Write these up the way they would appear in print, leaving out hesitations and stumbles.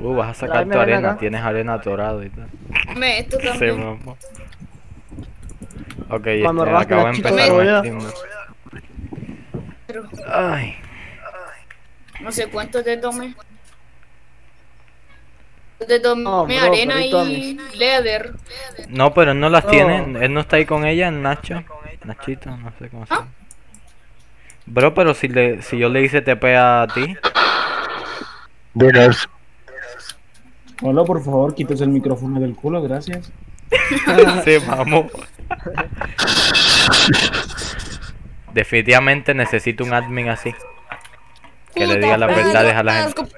Vas a sacar Tráeme tu arena arena, acá. tienes arena atorada y tal. Dame esto Se también. mamó. Ok, Mami, rasca acabo de Nachito, empezar un boludo. stream. Pero Ay. no sé cuánto te tomé. Te No, tomé bro, arena perdí toda mi... y leather. No, pero él no las No. tiene. Él no está ahí con ella, Nacho. Nachito, no sé cómo se ¿Ah? llama. Bro, pero si yo le hice TP a ti. Buenas. Hola, por favor, quítese el micrófono del culo, gracias. Se mamó. Definitivamente necesito un admin así. Que le diga las verdades a la gente.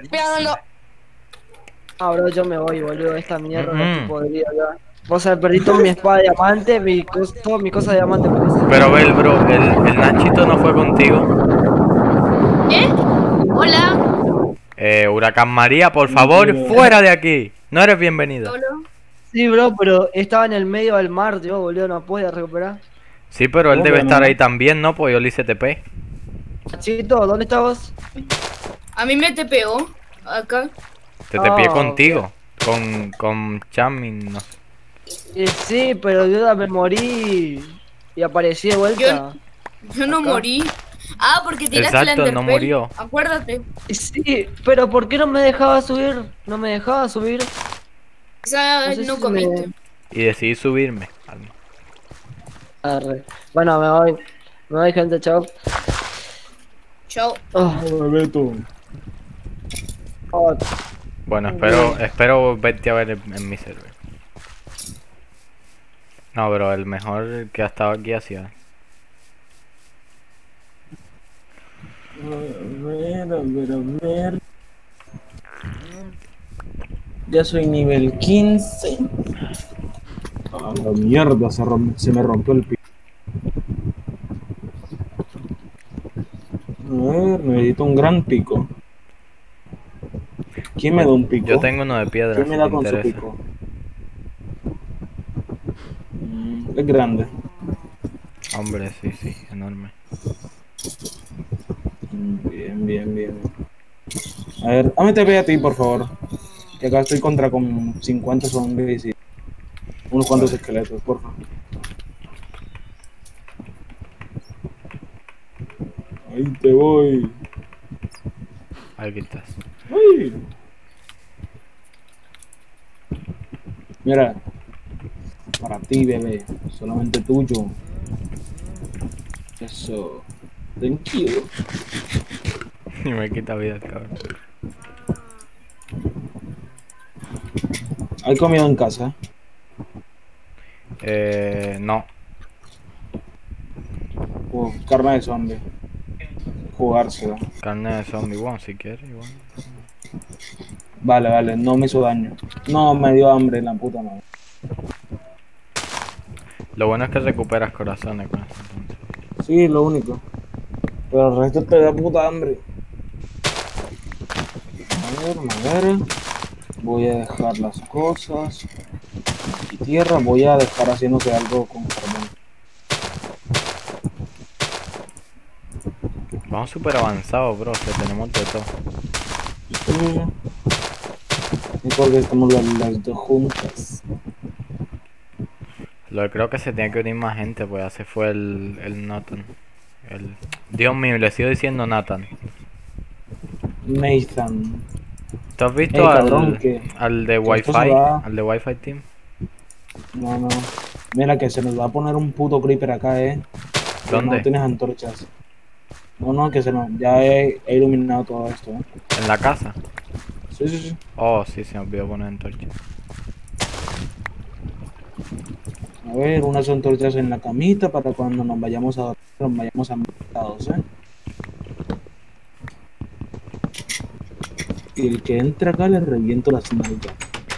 Ah, bro, yo me voy, boludo. Esta mierda no estoy Mm. podrida ya. Vos sabés, perdí toda mi espada de diamante, toda mi cosa de diamante perdí. Pero ve, bro, el Nachito no fue contigo. ¿Eh? Hola. Huracán María, por favor, fuera de aquí. No eres bienvenido. Hola. Sí, bro, pero estaba en el medio del mar, yo, boludo, no pude recuperar. Sí, pero él ¿Cómo debe que estar no? ahí también, ¿no? Pues yo le hice TP. Nachito, ¿dónde estás vos? A mí me te pegó acá. Te TP Ah, contigo. Con Chamin, no sé. Sí, pero yo me morí y aparecí de vuelta. Yo no Acá. morí. Ah, porque tiraste la Exacto, no Enderpearl. murió. Acuérdate. Sí, pero ¿por qué no me dejaba subir? No me dejaba subir. Esa No sé no si comiste. Y decidí subirme. Arre. Bueno, me voy. Me voy, gente, chao. Chao. Oh, Beto. oh, Bueno, espero verte a ver en mi server. No, bro, el mejor que ha estado aquí ha sido. A ver. Ya soy nivel 15. Ah, la mierda, se me rompió el pico. A ver, necesito un gran pico. ¿Quién me da un pico? Yo tengo uno de piedra, ¿Quién si me te da con su interesa. pico? Es grande. Hombre, sí, enorme. Bien. A ver, dame TP a ti, por favor. Que acá estoy contra con 50 zombies y unos cuantos Vale. esqueletos, por favor. Ahí te voy. Aquí estás. Uy. Mira, para ti, bebé, solamente tuyo. Eso. Thank you. Y me quita vida el cabrón. ¿Hay comida en casa? No. Carne de zombie. Jugársela. Carne de zombie, bueno, si quieres, igual. Vale, no me hizo daño. No, me dio hambre la puta madre. Lo bueno es que recuperas corazones con eso, entonces. Sí, lo único. Pero el resto te da puta hambre. A ver. Voy a dejar las cosas. Y tierra, voy a dejar haciéndose algo con carbón. Vamos súper avanzados, bro, que tenemos de todo. Sí. Y porque estamos las dos juntas. Lo que creo que se tiene que unir más gente, pues ya se fue el Nathan. Dios mío, le sigo diciendo Nathan. Nathan. ¿Tú has visto cabrón, al de que esto Wi-Fi? se va- Al de Wi-Fi Team. No. Mira que se nos va a poner un puto creeper acá, Que ¿Dónde? No tienes antorchas. No, que se nos... Ya he iluminado todo esto, En la casa. Sí. Oh, sí, se me olvidó poner antorcha. A ver, unas antorchas en la camita para cuando nos vayamos a dormir, nos vayamos ambientados, Y el que entra acá le reviento las nalgas.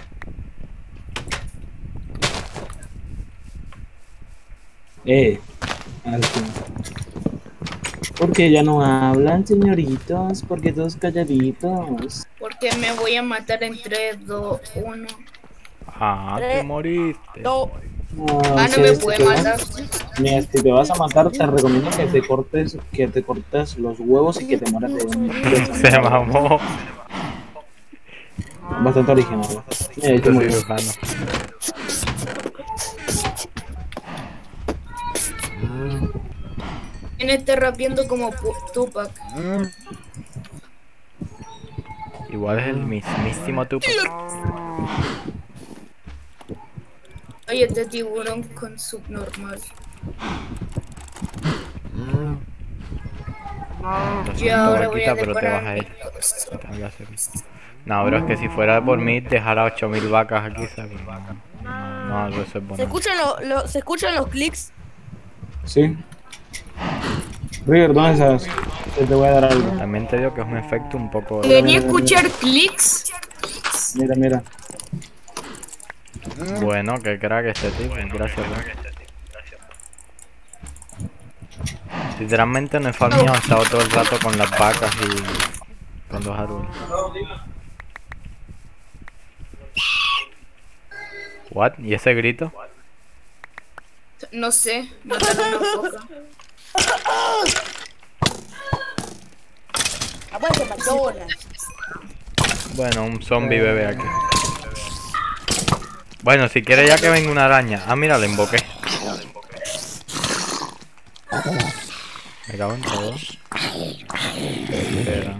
Alto. ¿Por qué ya no hablan, señoritos? ¿Por qué todos calladitos? Porque me voy a matar en 3, 2, 1. Ah, te moriste. No, Ah, no me puede matar. Mira, si te vas a matar, te recomiendo que te cortes los huevos y que te mueras de un Se mamó. bastante original. Mira, ahí Yo está muy soy bien. cirujano. ¿Quién está rapeando como Tupac? Igual es el mismísimo Tupac. Oye, este tiburón con subnormal. Lo Yo siento, ahora voy a vaquita, pero te vas a decorar ir. mi cosa. Te voy a hacer. No, pero es que si fuera por mí, dejar a 8000 vacas aquí, ¿sabes? No, hago eso es ¿Se bonito. escuchan, ¿se escuchan los clics? Sí. River, ¿dónde estás? Yo te voy a dar algo. También te digo que es un efecto un poco... ¿Quería escuchar clics? Mira, mira. Bueno, que crack este tipo, gracias, bro. Literalmente no he farmeado, he estado todo el rato con las vacas y con los árboles. What? ¿Y ese grito? No sé, mataron una foca. Aguante McDonald's. Bueno, un zombie bebé aquí. Bueno, si quiere ya que venga una araña. Ah, mira, le invoqué. Me cago en todo. Espera.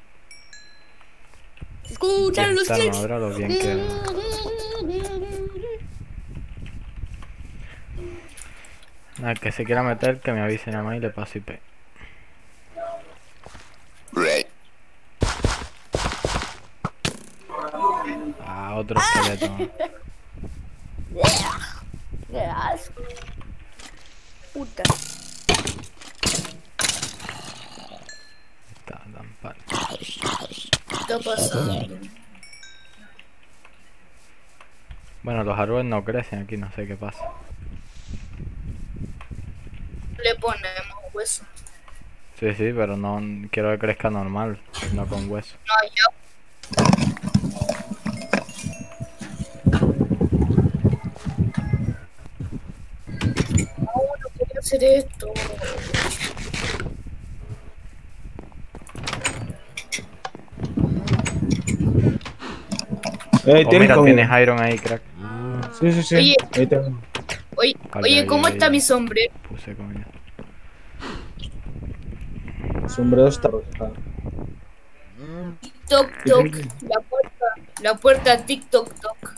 ¿Se escuchan los Ya está, no, clics? ahora lo bien que... Al que se quiera meter, que me avise nada más y le paso IP. Ah, otro esqueleto. Qué asco. Puta. Está tan pal. ¿Qué está pasando? Bueno, los árboles no crecen aquí, no sé qué pasa. Le ponemos hueso. Sí, sí, pero no quiero que crezca normal, no con hueso. No, ya. No, no quería hacer esto. Oh, ¿Tienes mira, comida? tienes iron ahí, crack. Sí, sí, sí. Oye. Ahí tengo. Oye, Vale, oye, ahí, ¿cómo ahí, está ahí. mi sombrero? Puse comida. Sombrero está roja. Toc, toc. La puerta, TikTok, toc.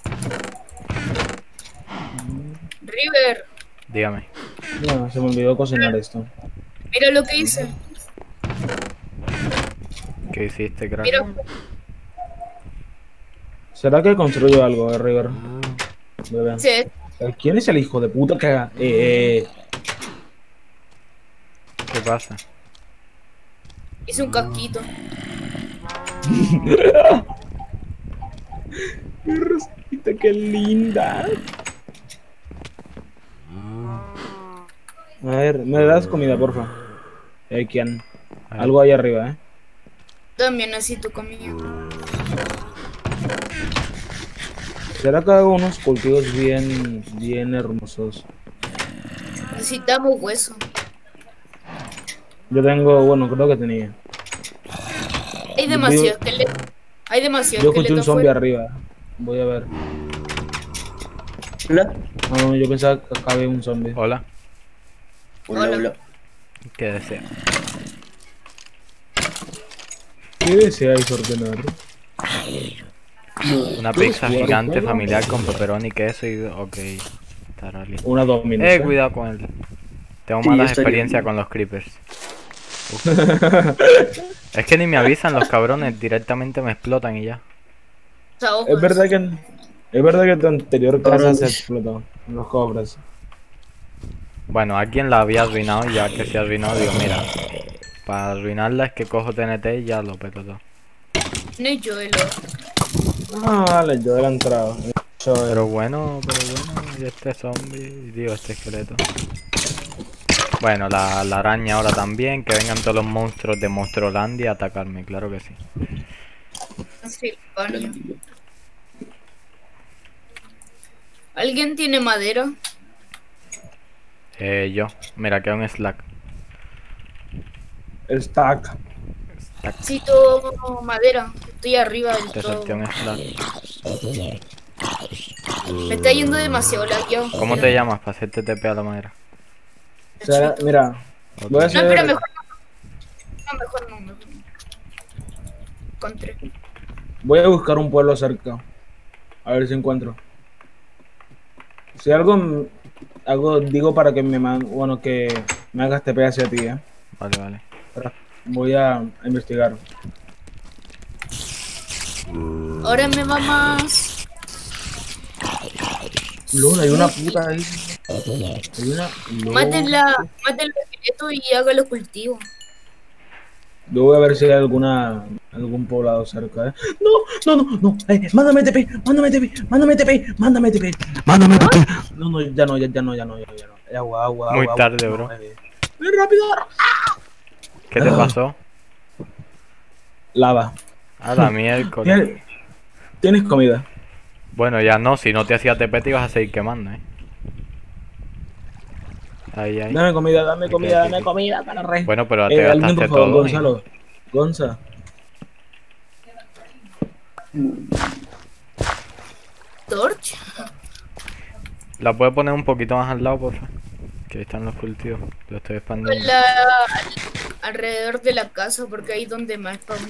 River, Dígame. No, se me olvidó cocinar esto. mira lo que hice. ¿Qué hiciste, crack? Mira, ¿Será que construyo algo, River? Bebé. se- ¿Quién es el hijo de puta que... ¿Qué pasa? hice un casquito. ¡Mi rosita, qué linda! A ver, ¿me das comida, porfa? ¿Quién? A ver. Algo ahí arriba, ¿eh? También necesito comida. ¿Será que hago unos cultivos bien hermosos? Necesitamos hueso. Yo tengo, bueno, creo que tenía. Hay demasiado esqueleto. Hay demasiado Yo escuché esqueleto un zombie afuera. arriba. Voy a ver. No, yo pensaba que acá había un zombie. Hola, Hola. ¿qué desea? ¿Qué deseáis ordenar? Una pizza jugar gigante juego? familiar con pepperoni, queso y... Ok, estará listo. Una Domino's. ¿eh? Cuidado con él. Tengo Sí, malas yo estoy experiencias bien. con los creepers. Uf. Es que ni me avisan los cabrones, directamente me explotan y ya. Es verdad que tu anterior casa Cabrones. se explotó. Los cobras. Bueno, alguien la había arruinado y ya que se arruinó, digo, mira, para arruinarla es que cojo TNT y ya lo peto todo. No es Joelo. Ah, vale, yo era entrado. Pero bueno, y este zombie, digo, este esqueleto. Bueno, la araña ahora también, que vengan todos los monstruos de Monstruolandia a atacarme, claro que sí. Silvania. ¿Alguien tiene madera? Yo, mira, queda un slack. Stack. Necesito madera. Estoy estoy arriba del Te todo. solté un flash. Me está yendo demasiado lagueado. ¿Cómo te llamas para hacerte TP a la madera? O sea, mira, Ok. voy a No, hacer... espera, mejor no. No, mejor no. Encontré. Voy a buscar un pueblo cerca. A ver si encuentro. Si algo digo para que bueno, que me hagas TP hacia ti, Vale, vale. Espera, voy a investigar. Ahora me va más. Luna, hay una puta ahí. Hay una... Mátenla, maten los esqueletos y hágalo cultivo. Yo voy a ver si hay algún poblado cerca, No. Mándame TP, mándame TP, mándame TP, mándame TP, mándame TP. No, ya no. Agua. Muy agua, tarde, no, bro. Ven rápido. ¿Qué te pasó? Lava. A la miércoles. ¿Tienes comida? Bueno, ya no, si no te hacía TP te ibas a seguir quemando, Ahí. Dame comida, dame Aquí, comida, aquí, dame aquí. comida, para rey. Bueno, pero te Alguien, por gastaste favor, todo. Gonzalo. Gonza. Torch. La puedes poner un poquito más al lado, por favor. Que ahí están los cultivos. Lo estoy expandiendo. Alrededor de la casa, porque ahí es donde más spawnan.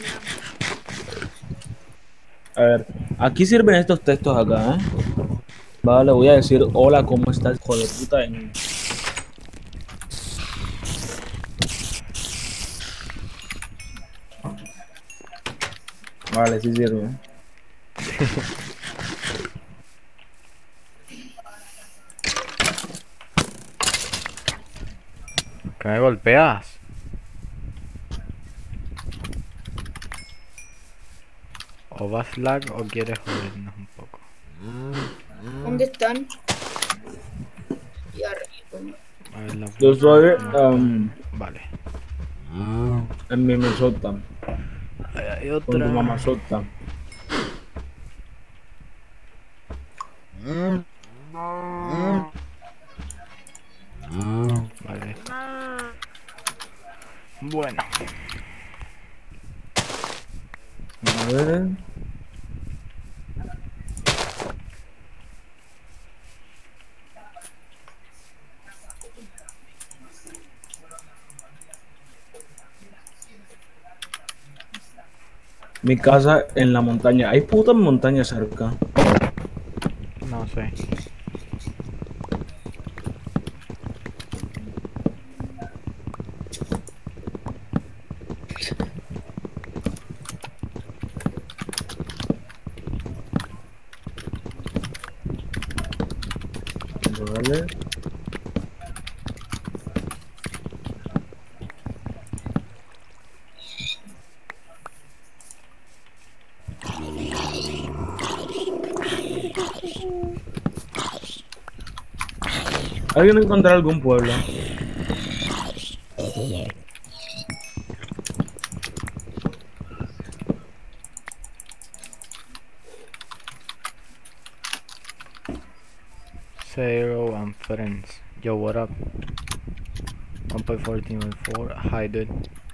A ver, aquí sirven estos textos acá, Vale, voy a decir hola, ¿cómo estás, hijo de puta? Vale, sí sirve. ¿Que me golpeas? ¿O vas lag o quieres jodernos un poco? ¿Dónde están? Y arriba. A ver la Yo soy Vale. en mi mesota, Ahí hay con tu otra. mamazota. Vale. Bueno. A ver. Mi casa en la montaña. Hay putas montañas cerca. No sé. Vale. ¿Alguien encontró algún pueblo? Zero and friends. Yo, what up? 1.14.4. Hi, dude.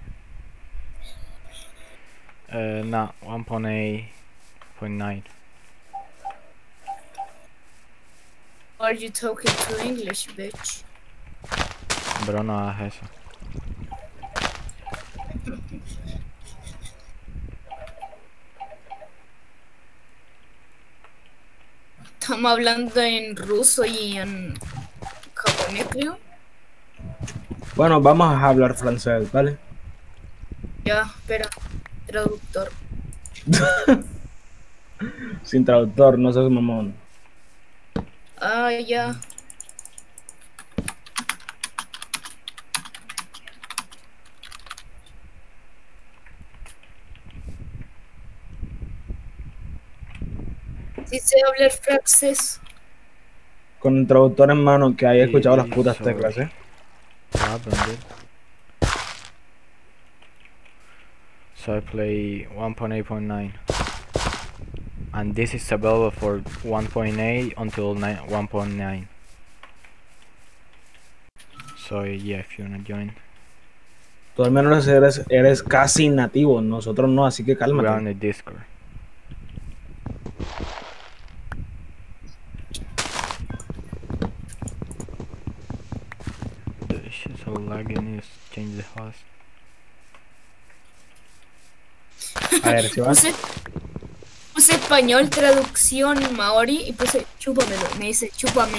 Nah, 1.8.9. Are you talking to English, bitch? Bro, no hagas eso. Estamos hablando en ruso y en japonés, creo. Bueno, vamos a hablar francés, ¿vale? Ya, espera. Traductor. Sin traductor, no seas mamón. Ah, ya. Sí sé hablar francés. Con el traductor en mano, que haya escuchado las Sí, putas sorry. teclas, What happened, dude? So I play 1.8.9. And this is available for 1.8 until 1.9. So yeah, if you wanna join. Tú al menos eres casi nativo, nosotros no, así que We're on cálmate. the Discord. cancel lagging is change the host. A ver, si vas. Puse español, traducción maori y puse chúpamelo. Me dice chúpame.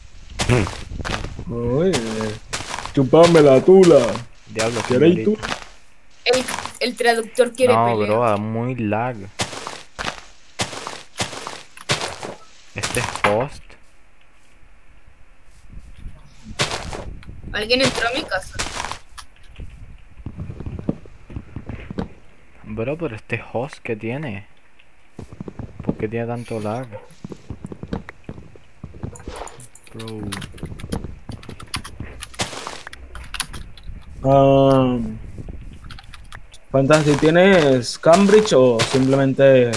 Uy, chupame la tula. Diablo, ¿Queréis tú? señorita. El traductor quiere No, pelear. bro, da muy lag. Este host. Alguien entró a mi casa. Bro, pero este host que tiene. ¿Por qué tiene tanto lag? Bro. Fantasy, ¿tienes Cambridge o simplemente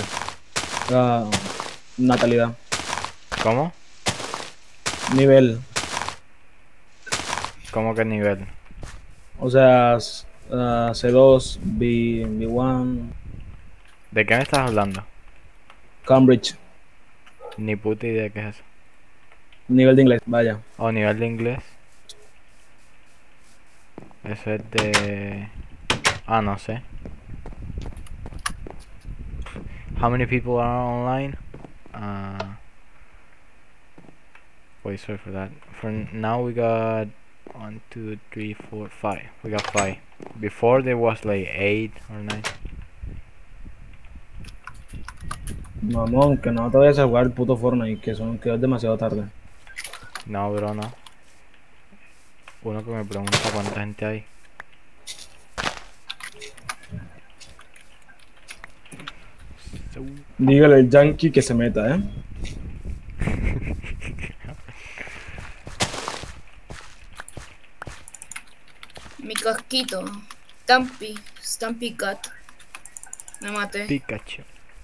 natalidad? ¿Cómo? Nivel. ¿Cómo que nivel? O sea, C2, B1, ¿De qué me estás hablando? Cambridge. Ni puta idea qué es eso. Nivel de inglés, vaya. O nivel de inglés. Eso es de... Ah, no sé. How many people are online? Wait, sorry for that. For now we got 1, 2, 3, 4, 5. We got 5. Before there was like 8 or 9. Mamón, que no te vayas a jugar el puto Fortnite, que es demasiado tarde. No, bro, no. Uno que me pregunta cuánta gente hay. So- Dígale al yankee que se meta, Mi casquito. Stampy Cat. Me maté. Pikachu.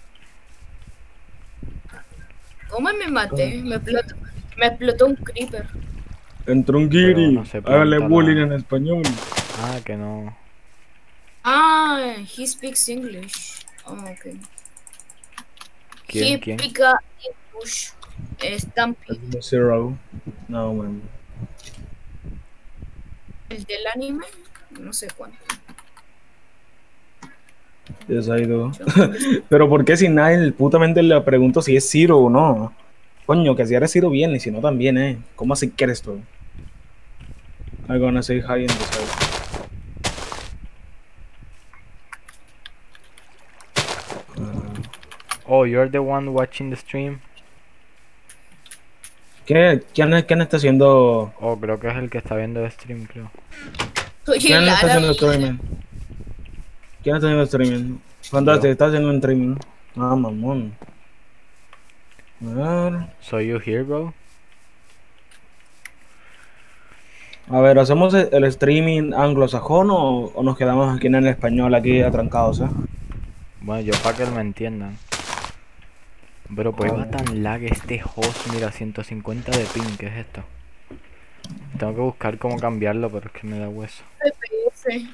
¿Cómo me maté? Me explotó un creeper. Entró un Pero guiri, no se hágale planta bullying la- en español. Ah, que no. Ah, he speaks English. Oh, ok. ¿Quién? He ¿Quién? pica English. Stampy. Zero. No, man. El del anime. No sé cuánto. Yes, I do. Pero ¿por qué si nadie putamente le pregunto si es Zero o no? Coño, que si eres Zero bien y si no también, ¿Cómo así que eres tú? I'm gonna say hi in the side. Oh, you're the one watching the stream. ¿Quién está haciendo? Oh, creo que es el que está viendo el stream, creo. Soy ¿Quién el está haciendo árabe. streaming? ¿Quién está haciendo streaming? Fantástico, Yo. está haciendo un streaming. Ah, mamón. So you here, bro? A ver, ¿hacemos el streaming anglosajón o nos quedamos aquí en el español, aquí atrancados, Bueno, yo para que me entiendan. Bro, pues va tan lag este host, mira, 150 de ping, ¿qué es esto? Tengo que buscar cómo cambiarlo, pero es que me da hueso. FPS.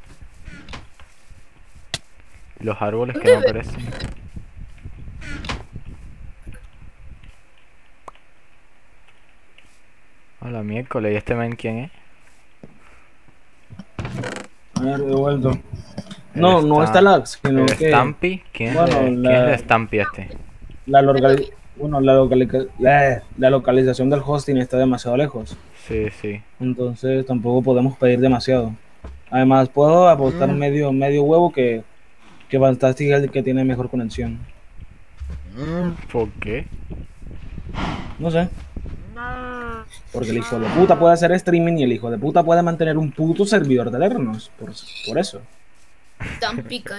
Los árboles que no aparecen. Hola, miércoles, ¿y este men quién es? A ver, de vuelta. No, no Está- está lag, sino ¿El que Stampy? ¿Quién es, Bueno, ¿quién es el Stampy este? la localización del hosting está demasiado lejos. Sí, sí. Entonces tampoco podemos pedir demasiado. Además, puedo apostar medio huevo que Fantastic es el que tiene mejor conexión. ¿Por qué? No sé. Porque el hijo de puta puede hacer streaming y el hijo de puta puede mantener un puto servidor de Lernos. Por eso. Stampy Cat.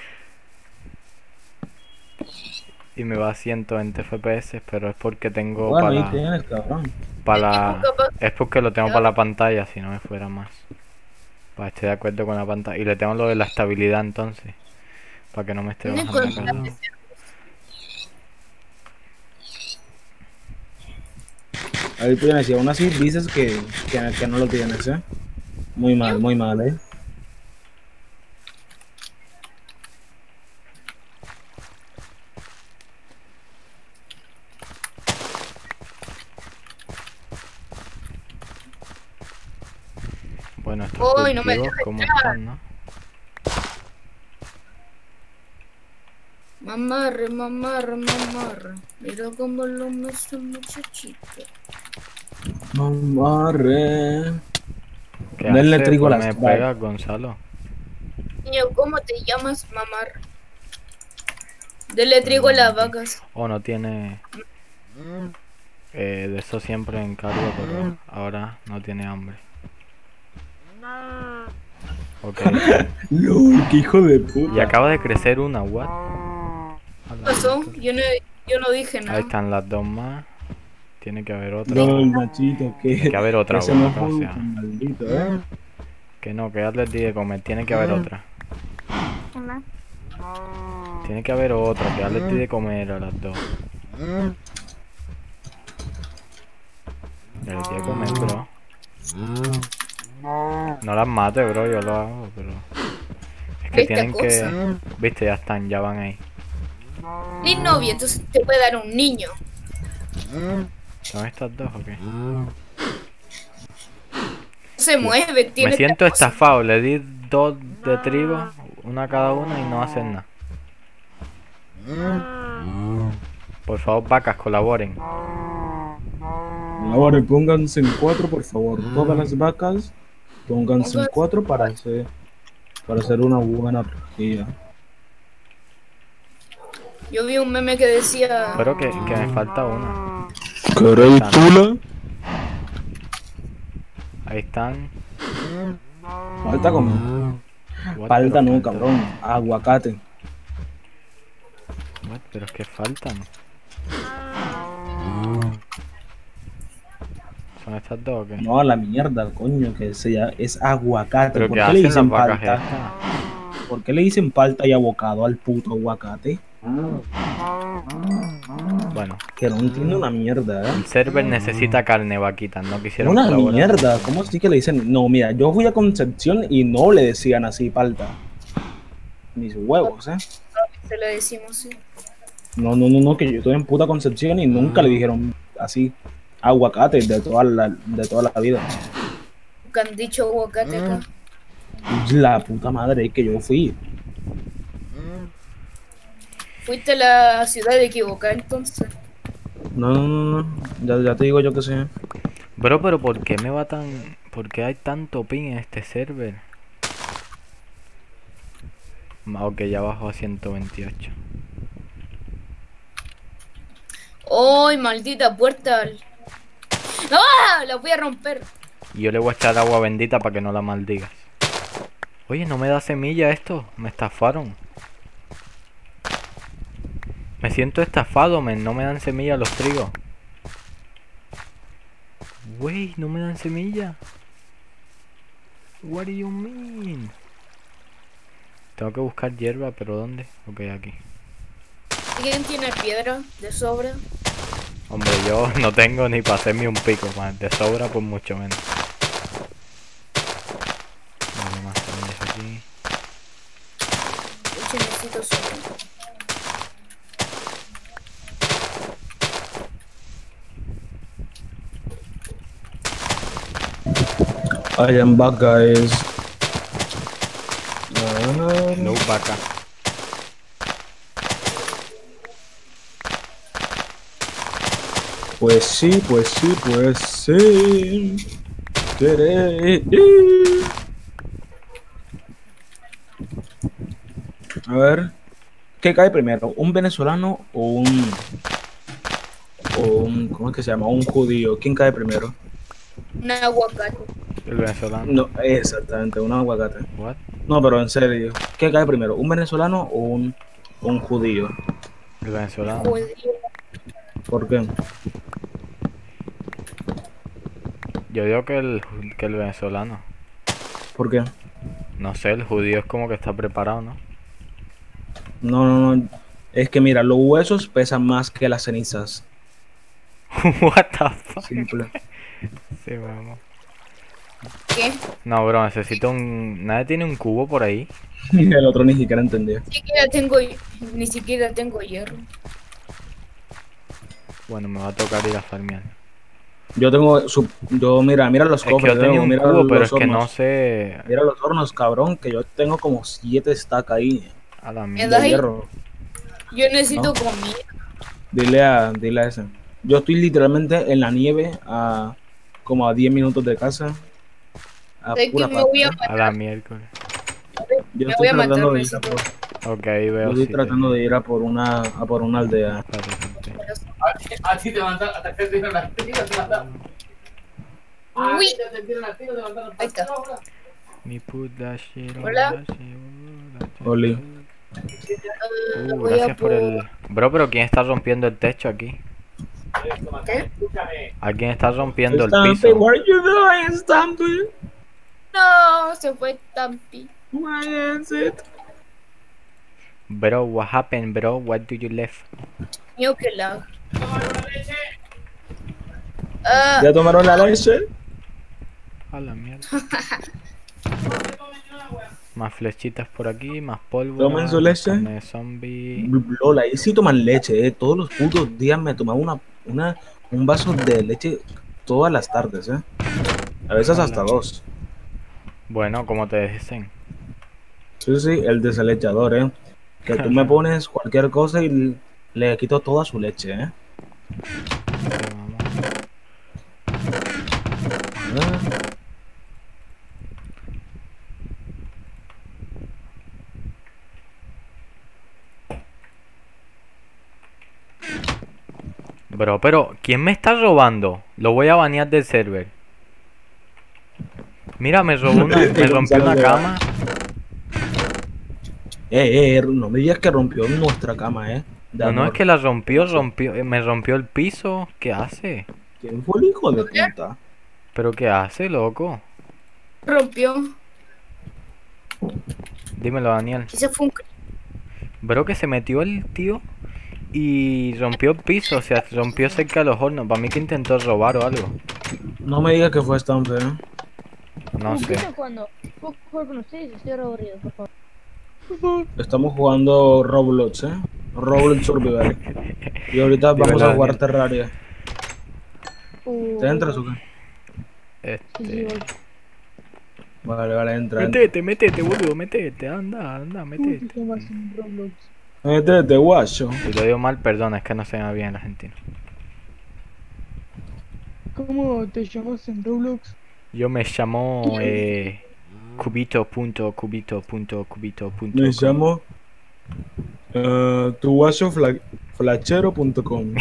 Y me va a 120 FPS, pero es porque tengo Bueno, para ahí la... tienes, cabrón. Es porque lo tengo para la pantalla, si no me fuera más. Pues estoy de acuerdo con la pantalla. Y le tengo lo de la estabilidad entonces. Para que no me esté No bajando encontré cada... Ahí tienes, y aún así dices que no lo tienes, Muy mal, Bueno, Bueno, estos Uy, no me cultivos, dejes ¿cómo entrar. están, no? Mamarre, mamarre, mamarre. Mira cómo lo muestra muchachito. Mamarre. ¿Qué Denle hace? trigo a Pues las me vacas. pegas, Gonzalo. Niño, ¿cómo te llamas, mamarre? Dele trigo a las vacas. O no tiene... de eso siempre encargo, pero ahora no tiene hambre. Ok. LOL, qué hijo de puta. Y acaba de crecer una, what? ¿Qué pasó? Yo no dije Ahí nada. están las dos más. Tiene que haber otra. LOL, Nachito, que, Tiene que haber otra, ese bueno, no como fue sea. un maldito, ¿eh? Que no, que les di de comer. Tiene que haber otra. Hola. Tiene que haber otra, que les di de comer a las dos. Les di de comer, bro. No las mate, bro, yo lo hago, pero... Es que Esta tienen cosa. que... Viste, ya están, ya van ahí. Ni novio, entonces te puede dar un niño. ¿Son estas dos o qué? No se mueve, tiene Me siento esta cosa. estafado, le di dos de trigo, una a cada una y no hacen nada. Por favor, vacas, colaboren. Ahora pónganse en 4, por favor. Todas las vacas, pónganse en 4 para hacer una buena orgía. Yo vi un meme que decía... Pero que me falta una. ¿Queréis tula? Ahí están. Falta como. What, Falta pero no, falta. cabrón. Aguacate. What, pero es que faltan. ¿Son estas dos o qué? No, a la mierda, coño, que es aguacate. Pero ¿Por ¿qué qué le hacen dicen las vacas palta? estas? ¿Por qué le dicen palta y abocado al puto aguacate? Bueno, Que no entiendo una mierda, ¿eh? el server necesita carne, vaquitas. No quisieron Una colaborar. mierda, ¿cómo así que le dicen? No, mira, yo fui a Concepción y no le decían así palta. Mis huevos, ¿eh? Se lo decimos, sí. No, que yo estoy en puta Concepción y nunca le dijeron así aguacate de toda la vida. Que han dicho aguacate acá. La puta madre, es que yo fui. Fuiste a la ciudad equivocada entonces. No, ya te digo yo que sí. Bro, pero ¿por qué me va tan... ¿Por qué hay tanto ping en este server? Ok, ya bajó a 128. ¡Ay, maldita puerta! ¡Ah! La voy a romper. Y yo le voy a echar agua bendita para que no la maldigas. Oye, no me da semilla esto. Me estafaron. Me siento estafado, men. No me dan semilla los trigos. Wey, no me dan semilla. What do you mean? Tengo que buscar hierba, pero ¿dónde? Ok, aquí. ¿Quién tiene piedra de sobra? Hombre, yo no tengo ni para hacerme un pico, man. De sobra, pues mucho menos. Vale, más semillas aquí. Yo necesito sobra. I am back, guys. No vaca. Pues sí. Queréis. A ver, ¿qué cae primero? ¿Un venezolano o un ¿cómo es que se llama? Un judío. ¿Quién cae primero? Un aguacate. El venezolano. No, exactamente, un aguacate. What? No, pero en serio, ¿qué cae primero? ¿Un venezolano o un judío? El venezolano. Judío. ¿Por qué? Yo digo que el venezolano. ¿Por qué? No sé, el judío es como que está preparado, ¿no? No. Es que mira, los huesos pesan más que las cenizas. What the fuck. Simple. Sí, vamos. ¿Qué? No, bro, necesito un... ¿Nadie tiene un cubo por ahí? El otro ni siquiera entendía. Ni siquiera tengo hierro. Bueno, me va a tocar ir a farmear. Yo tengo mira los Es que cofres, yo tenía un mira cubo, pero los es que no hornos. sé. Mira los hornos, cabrón, que yo tengo como 7 stacks ahí A la ¿Me mierda. das de ahí? hierro. Yo necesito ¿No? comida. Dile a ese. Yo estoy literalmente en la nieve a como a 10 minutos de casa. A Sé que pura me pata, voy a ¿eh? A la miércoles. Yo Me estoy voy a matar, tratando de ir necesito. Ok, ahí yo veo estoy si tratando de ir a por una aldea. Espérate. A ti te mandan, hasta que te dieron las tiras, te mandan. Uy, Te dieron las tiras, te mandaron. ahí está. Me put that shit on Hola. that shit. Oli. Voy a Gracias por el... Bro, pero ¿quién está rompiendo el techo aquí? ¿Qué? ¿Alguien está rompiendo el Stampy, piso? what are you doing, Stampy? No, se fue Tampi. Why is it? Bro, what happened, bro? What do you left? Mío que lag. Ah, ¿Ya tomaron la leche? A la mierda. Más flechitas por aquí, más polvo. Tomen su leche. Carne de zombie. Lola, ahí sí toman leche, Todos los putos días me tomaba un vaso de leche todas las tardes, A veces hasta 2. Bueno, como te dicen. Sí, sí, el desalechador, Que tú me pones cualquier cosa y le quito toda su leche, Vamos. Bro, pero ¿quién me está robando? Lo voy a banear del server. Mira, me robó me rompió una cama. No me digas que rompió nuestra cama, De No, no es amor. que la rompió, me rompió el piso. ¿Qué hace? ¿Quién fue el hijo de puta? ¿Pero qué hace, loco? rompió. Dímelo, Daniel. Y se fue un... Bro, que se metió el tío y rompió el piso, o sea, rompió cerca de los hornos. Para mí que intentó robar o algo. No me digas que fue Stamp, No ¿Qué sé. están jugando? ¿Puedo jugar con ustedes? Estoy aburrido, por favor. Estamos jugando Roblox, Roblox Survival. Y ahorita vamos a jugar Terraria. ¿Te entras o qué? Sí, sí, voy. Vale, entra. Métete, boludo, métete, anda, métete. ¿Qué más en Roblox? Métete, guacho. Si lo digo mal, perdona, es que no se me bien el argentino. ¿Cómo te llamas en Roblox? Yo me llamo cubito. Me llamo tuguachoflachero.com.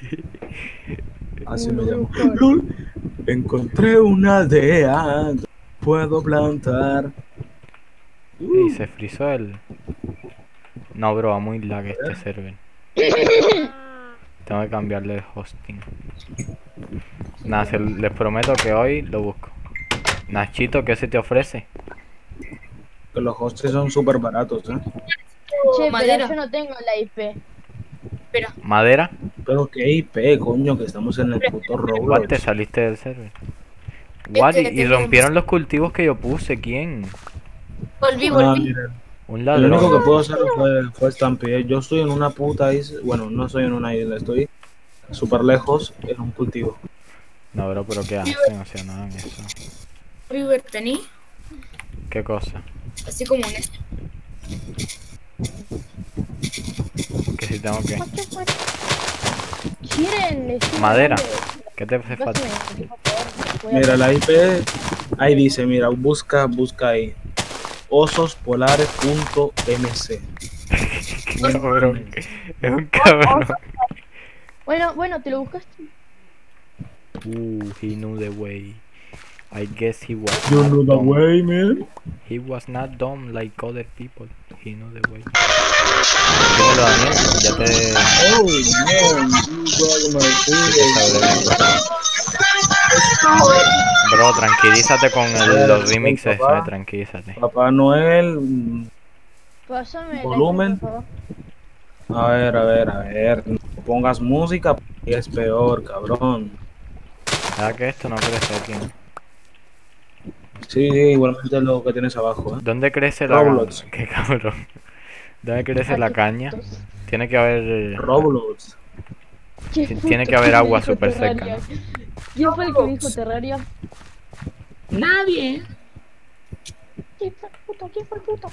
Así me llamo. Lul, encontré una aldea donde puedo plantar. Y se frizó el... No, bro, va muy lag este server. Tengo que cambiarle el hosting. Nada, les prometo que hoy lo busco. Nachito, ¿qué se te ofrece? Que los hostes son súper baratos, Che, pero madera. yo no tengo la IP. Espera. ¿Madera? Pero qué IP, coño, que estamos en el puto What, te Roblox. saliste del server. What, y tengo rompieron los cultivos que yo puse, ¿quién? Volví. Mira, Un lo único que ladrón. puedo hacer fue Stampede. Yo estoy en una puta isla. Bueno, no estoy en una isla, estoy súper lejos en un cultivo. No, bro, pero ¿qué hacen? O sea, no hagan eso. River tení. ¿Qué cosa? Así como un este. Que si tengo que... ¿Quieren? Estoy Madera. hablando ¿Qué te hace de- falta? Pásame, por favor, voy a- Mira, la IP, ahí dice, mira, busca ahí. Osospolares.mc. Cabrón. Es un cabrón. Bueno, ¿te lo buscaste? He knew the way. I guess he was You not know the dumb. way, man. He was not dumb like other people. He knew the way. Dímelo, Daniel. Ya te... Oh, man, you got my te sabré. Bro, tranquilízate con los remixes, papá. tranquilízate. Papá Noel. Pásame la Volumen. IP, por favor. A ver. No pongas música, es peor, cabrón. ¿Verdad que esto no crece aquí? ¿No? Sí, igualmente lo que tienes abajo, ¿Dónde crece la Roblox. Qué cabrón. ¿Dónde crece la Aquí, caña? tos. Tiene que haber... Roblox. Qué Tiene puto que haber agua dijo súper Terraria. seca, ¿Quién fue el que dijo Terraria? Nadie. ¿Quién fue el puto? ¿Quién fue el puto?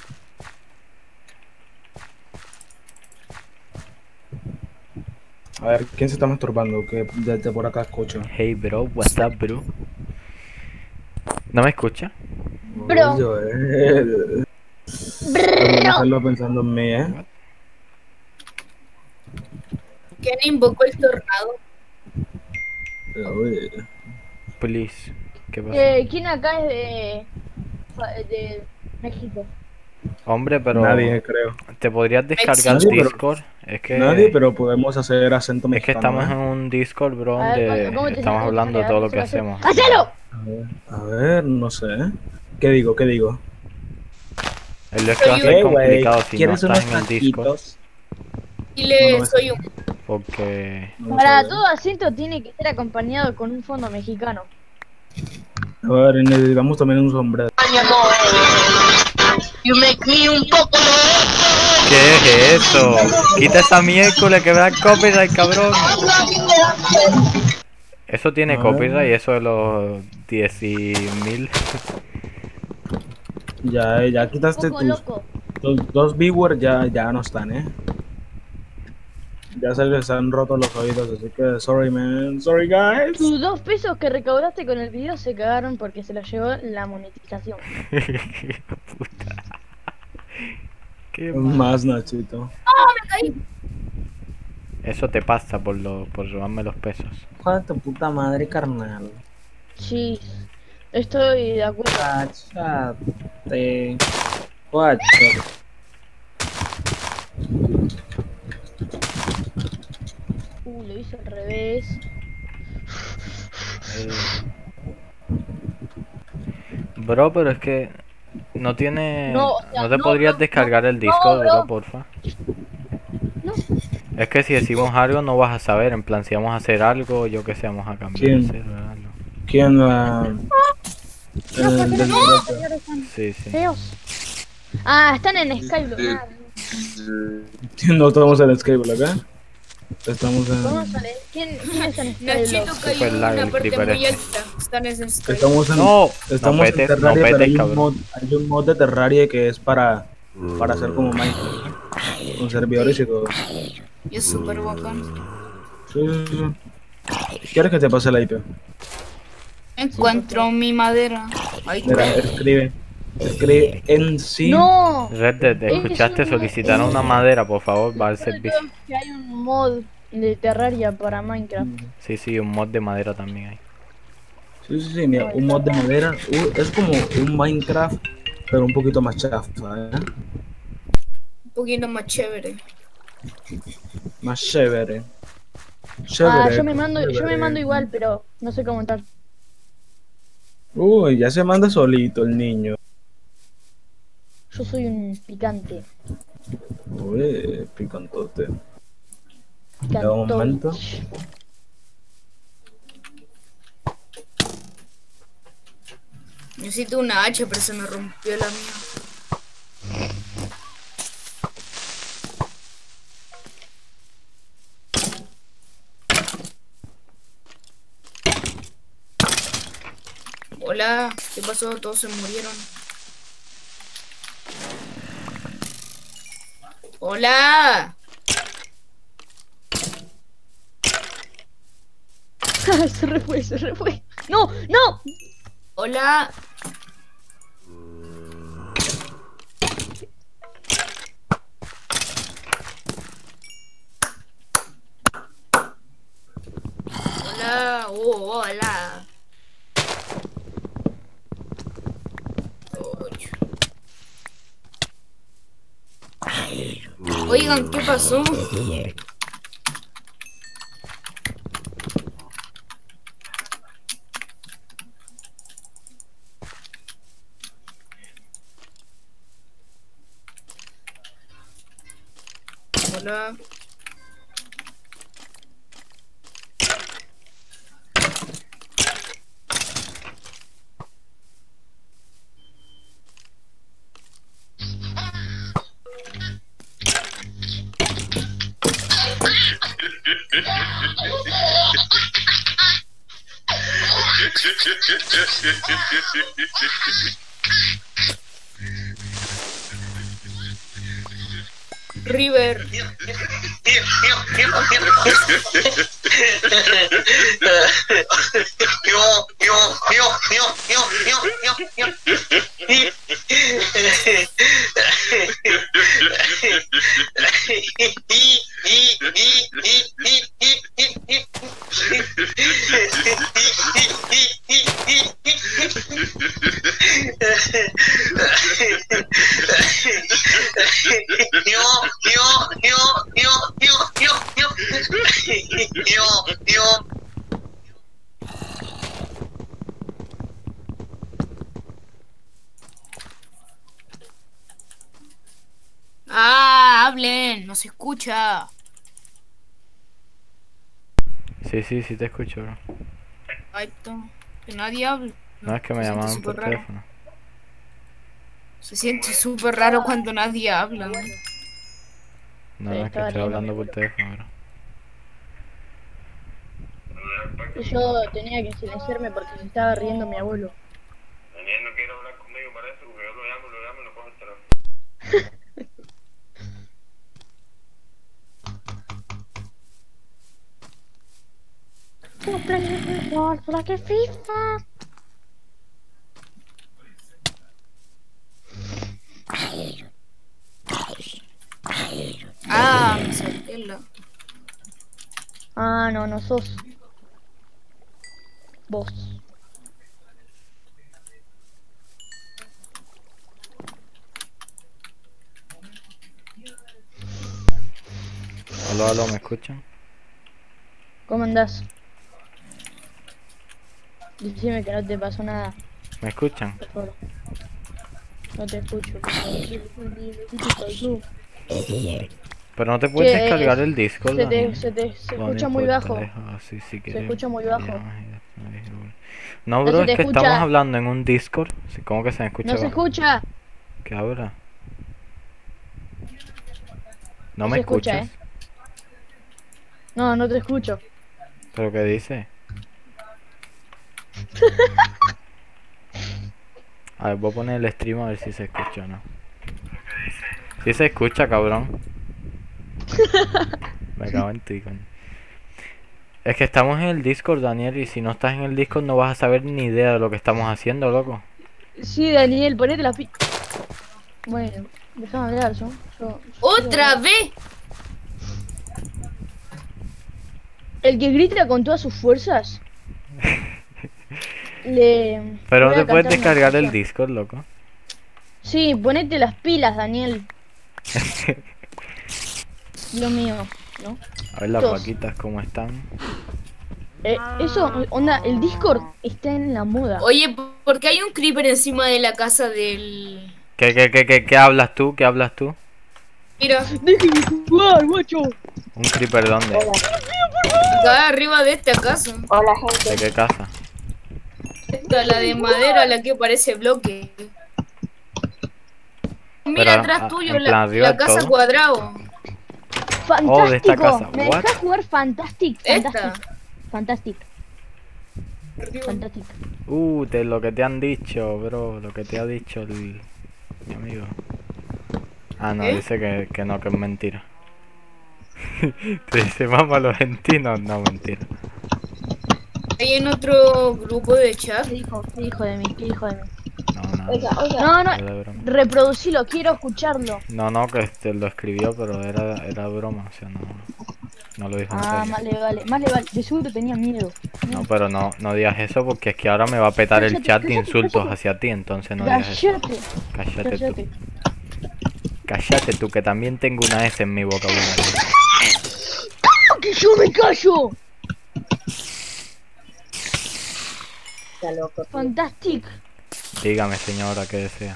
A ver, ¿quién se está masturbando? Que desde por acá escucho. Hey bro, what's up bro? ¿No me escucha? Bro. Uy, Joel. Debería hacerlo pensando en mí, ¿eh? ¿Quién invocó el tornado? Uy. Please. ¿Qué pasa? ¿Quién acá es de México? Hombre, pero Nadie, creo. ¿te podrías descargar Nadie, pero- Discord? Es que Nadie, pero podemos hacer acento es que mexicano. estamos en un Discord, bro, A ver, donde ¿cómo te estamos llamas? hablando de Dale, todo lo que hacelo, hacemos. ¡Hacelo! A ver, no sé. ¿Qué digo? ¿Qué digo? Es lo que va a ser ¿Qué, güey? complicado si no ¿Quieres estás unos en el Discord. taquitos? Dile, No, soy un... Porque No Para sé. todo acento tiene que ser acompañado con un fondo mexicano. A ver, necesitamos también un sombrero. ¿qué es eso? Quita esa miércoles que vean copyright, cabrón. Eso tiene A copyright, ver. eso de los 10.000. Ya quitaste Poco tus loco. dos viewers, ya no están, ¿eh? Ya se les han roto los oídos, así que sorry, man. Sorry, guys. Tus 2 pesos que recaudaste con el video se cagaron porque se los llevó la monetización. Puta. Qué mal. Más, Nachito. Eso te pasa por robarme los pesos. Joder, tu puta madre, carnal. Sí, estoy de acuerdo. Cáchate. Guacho. Lo hice al revés. Eh, Bro, pero es que no tiene... No, o sea, ¿No te no, podrías no, descargar el no, Discord, bro. bro, porfa? No. Es que si decimos algo no vas a saber, en plan, si vamos a hacer algo, yo que sé, vamos a cambiar ¿Quién? el server, algo. ¿Quién No, porque del no, directo? señores, están Sí, sí. feos. Ah, están en Skype. No estamos en Skype acá. Estamos Vamos en. a ver. ¿Quién está en Nachito Skype? cayó Super en lag una el parte creeper muy este. alta. Están en Skype. Estamos en. No, Estamos no en petes, Terraria, no pero petes, hay cabrón. hay un mod de Terraria que es para hacer como Minecraft, con servidores y todo. Y es súper bacán. Sí, sí, sí. ¿Quieres que te pase la IP? Encuentro mi madera. Ahí Mira, está. escribe en sí. No. Red Dead, ¿escuchaste? un- Solicitaron una madera, por favor, va al servicio. Que hay un mod de Terraria para Minecraft. Sí, sí, un mod de madera también hay. Sí, sí, sí, mira, un mod de madera. Es como un Minecraft, pero un poquito más chafa, ¿eh? Un poquito más chévere. Más chévere. Ah, Chévere, yo me mando chévere. igual, pero no sé cómo entrar. Uy, ya se manda solito el niño. Yo soy un picante. Uy, picantote. Picante. Ya, un momento. Necesito una hacha, pero se me rompió la mía. Hola, ¿qué pasó? Todos se murieron. Hola. Se refue, se refue. ¡No! ¡No! Hola. Hola. Hola. Oigan, ¿qué pasó? Hola. River. Ah, hablen, no se escucha. Sí, sí, sí te escucho, bro. Ahí está. Que nadie hable. No es que me Se siente llamaban súper por raro. teléfono. Se siente súper raro cuando nadie habla, ¿no? No, Sí, no es que estaba estoy riendo hablando mi por teléfono, bro. Yo tenía que silenciarme porque se estaba riendo mi abuelo. Daniel no quiere hablar conmigo, parece, porque yo lo llamo y no coge el teléfono. ¿Para qué FIFA? Ah, me salté la... Ah, no, no sos. Vos. Aló, aló, ¿me escuchan? ¿Cómo andás? Decime que no te pasó nada, ¿Me escuchan? por favor. No te escucho, por favor. ¿Qué te pasó? Pero no te puedes Che, descargar el Discord, Daniel. se Daniel, escucha muy pues, bajo. te dejo así, si quieres, escucha muy me bajo. llamas y ya está, no, No bro, se es te que escucha. estamos hablando en un Discord. Sí, ¿cómo que se me escucha No se bajo? escucha. ¿Qué ahora? ¿No No me se escucha, escuchas? No, no te escucho. ¿Pero qué dice? A ver, voy a poner el stream a ver si se escucha o no. Si se escucha, cabrón. Me cago en ti, coño. Es que estamos en el Discord, Daniel, y si no estás en el Discord no vas a saber ni idea de lo que estamos haciendo, loco. Sí, Daniel, ponete la pi... Bueno, déjame hablar, yo ¡Otra vez! El que grita con todas sus fuerzas. Pero no voy a te puedes cantar una descargar el canción. Discord, loco. Sí, ponete las pilas, Daniel. Dios mío, ¿no? A ver las Dos. vaquitas cómo están. Eso, onda, el Discord está en la moda. Oye, ¿por qué hay un creeper encima de la casa del...? ¿Qué hablas tú? ¿Qué hablas tú? Mira, ¡Déjenme jugar, guacho! ¿Un creeper dónde? acá arriba de esta casa. Hola, ¿De gente. qué casa? Esta, la de madera, la que parece bloque. Mira Pero, atrás ah, tuyo, en plan, la, arriba la de casa todo. cuadrado. ¡Fantástico! Oh, de esta casa. ¿Me What? dejas jugar Fantastic? Esta. Fantastic. Fantastic. De lo que te han dicho, bro. Lo que te ha dicho mi amigo. Ah, no, ¿Eh? dice que no, que es mentira. Te dice, vamos a los argentinos. No, mentira. Hay en otro grupo de chat. ¿Qué dijo de mí? ¿Qué dijo de mí? No, Oiga, no. oiga. No, no, Era de broma. reproducilo, quiero escucharlo. No, que lo escribió, pero era broma. O sea, no lo dijo en Ah, serio. más le vale. De seguro tenía miedo. No, pero no digas eso porque es que ahora me va a petar el Cállate, chat de cállate, insultos cállate. hacia ti, entonces no digas eso. Cállate. Cállate tú. Cállate tú, que también tengo una S en mi vocabulario. ¡Que yo me callo! Está loco. Fantastic. Dígame, señora, ¿qué desea?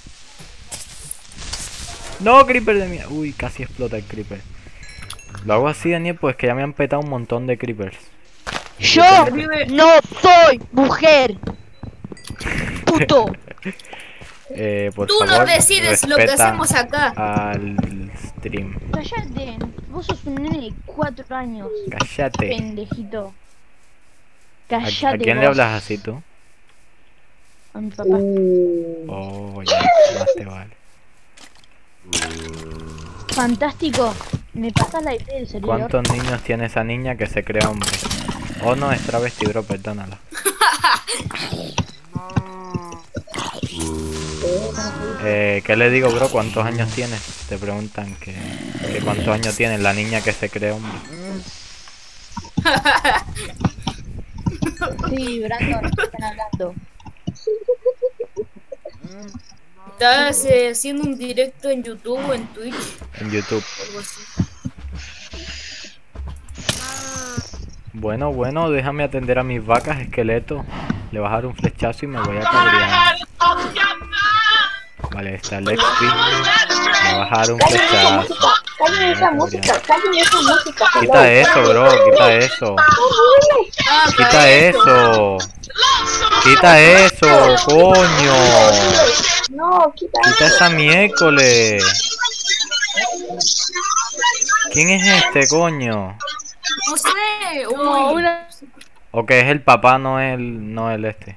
No, creeper de mierda. Uy, casi explota el creeper. Lo hago así, Daniel, pues que ya me han petado un montón de creepers. Yo no soy mujer. Puto. Por Tú favor, no decides lo que respeta hacemos acá. al stream. Cállate. Vos sos un nene de 4 años. Cállate. Pendejito. ¿A Cállate. quién le vos. hablas así tú? a mi papá. Oh, ya, más te vale. Fantástico. ¿Me pasas la IP del servidor? ¿Cuántos niños tiene esa niña que se cree hombre? Oh, no, es travesti, bro, perdónala. ¿Qué le digo, bro? ¿Cuántos años tienes? Te preguntan que cuántos años tiene la niña que se cree hombre. Sí, Brandon, están hablando. ¿Estás haciendo un directo en YouTube o en Twitch? En YouTube. Algo así. Bueno, déjame atender a mis vacas, esqueleto. Le voy a dar un flechazo y me voy a cabrear. Vale, está el XP. Le voy a dar un flechazo. Callen esa música, callen esa música. Quita eso, bro, quita eso. Quita eso. Quita eso, coño. No, quita Quita esa miércoles. ¿Quién es este, coño? No sé. No, Uy. una... O que es el papá, no el este.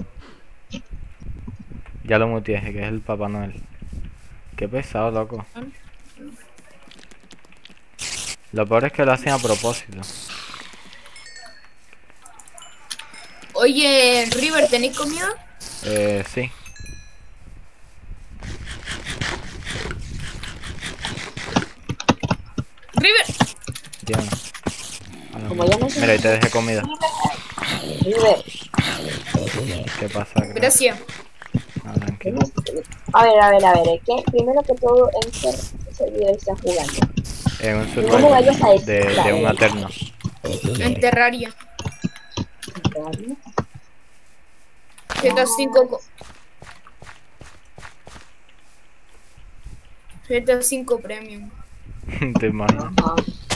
Ya lo muteé, que es el Papá Noel. Qué pesado, loco. Lo peor es que lo hacen a propósito. Oye, River, ¿tenéis comida? Sí. River. Ya no. Como ya no sé. Mira, ahí te dejé comida. River. ¿Qué pasa? ¿Qué pasa? Gracias. Ah, tranquilo. A ver, ¿qué? Primero que todo, ¿en qué servidor estás jugando? En un No me vayas a survival decir de un eterno. En Terraria. GTA 5. GTA 5 Premium. ¿Te imaginas? Ah,